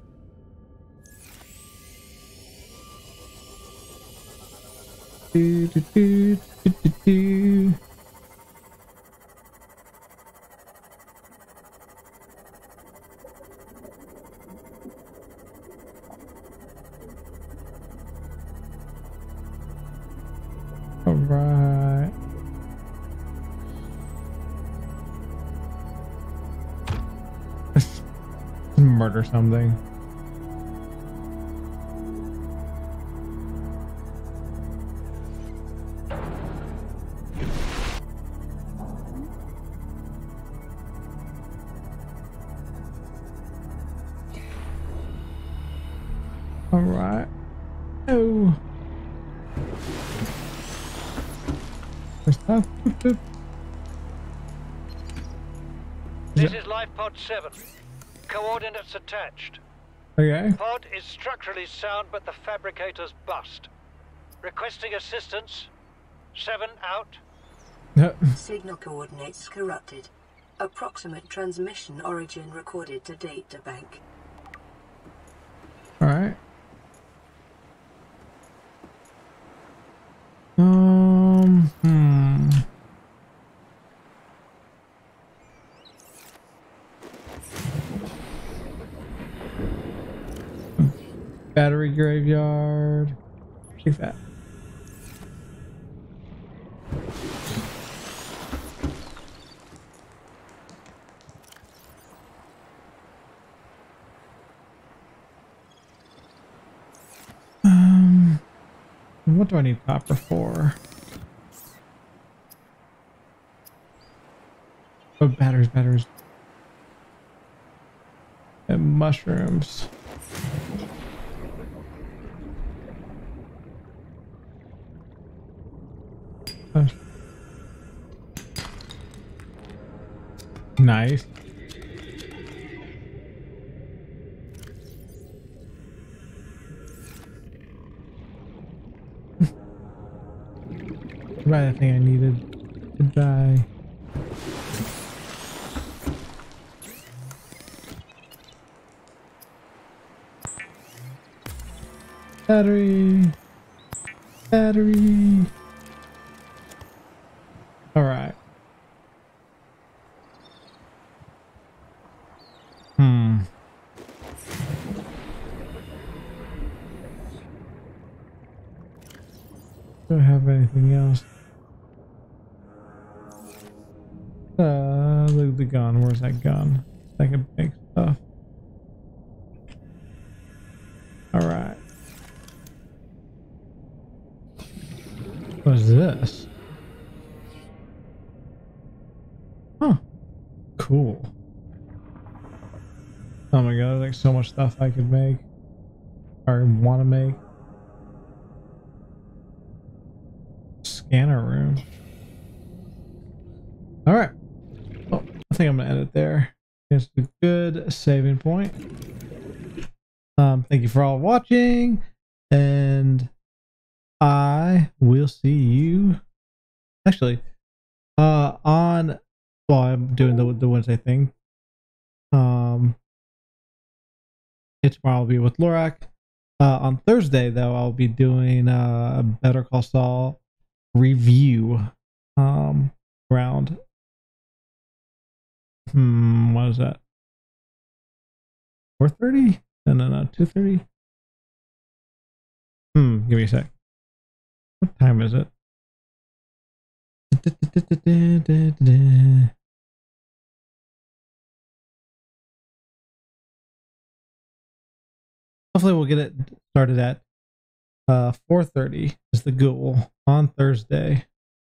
Do, do, do, do, do, do. All right. Murder something. All right. Oh. Where's that? Boop, boop. This is Life Pod seven. Coordinates attached. Okay. Pod is structurally sound, but the fabricator's bust. Requesting assistance. Seven out. Signal coordinates corrupted. Approximate transmission origin recorded to data bank. All right. Um. Hmm. Battery graveyard. Take that. Um, what do I need copper for? Oh, batteries, batteries. And mushrooms. Oh. Nice. Right, I think I needed. Goodbye. Battery. Battery. All right. Hmm. Don't have anything else. Uh, look at the gun. Where's that gun? I can make stuff. All right. What is this? Huh. Cool. Oh my god, like so much stuff I could make. Or want to make. Scanner room. All right. Well, I think I'm gonna end it there. It's a good saving point. Um, thank you for all watching, and I will see you. Actually, uh, on well, I'm doing the the Wednesday thing. Um, tomorrow I'll be with Lorak. Uh, on Thursday, though, I'll be doing uh, a Better Call Saul review. Um, around. Hmm, what is that? four thirty? No, no, no, two thirty? Hmm, give me a sec. What time is it? Hopefully we'll get it started at uh, four thirty is the goal on Thursday.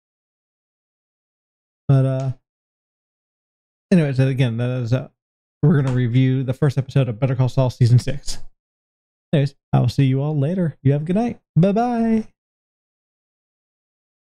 But uh, anyways, again, that is uh, we're going to review the first episode of Better Call Saul Season six. Anyways, I will see you all later. You have a good night. Bye-bye.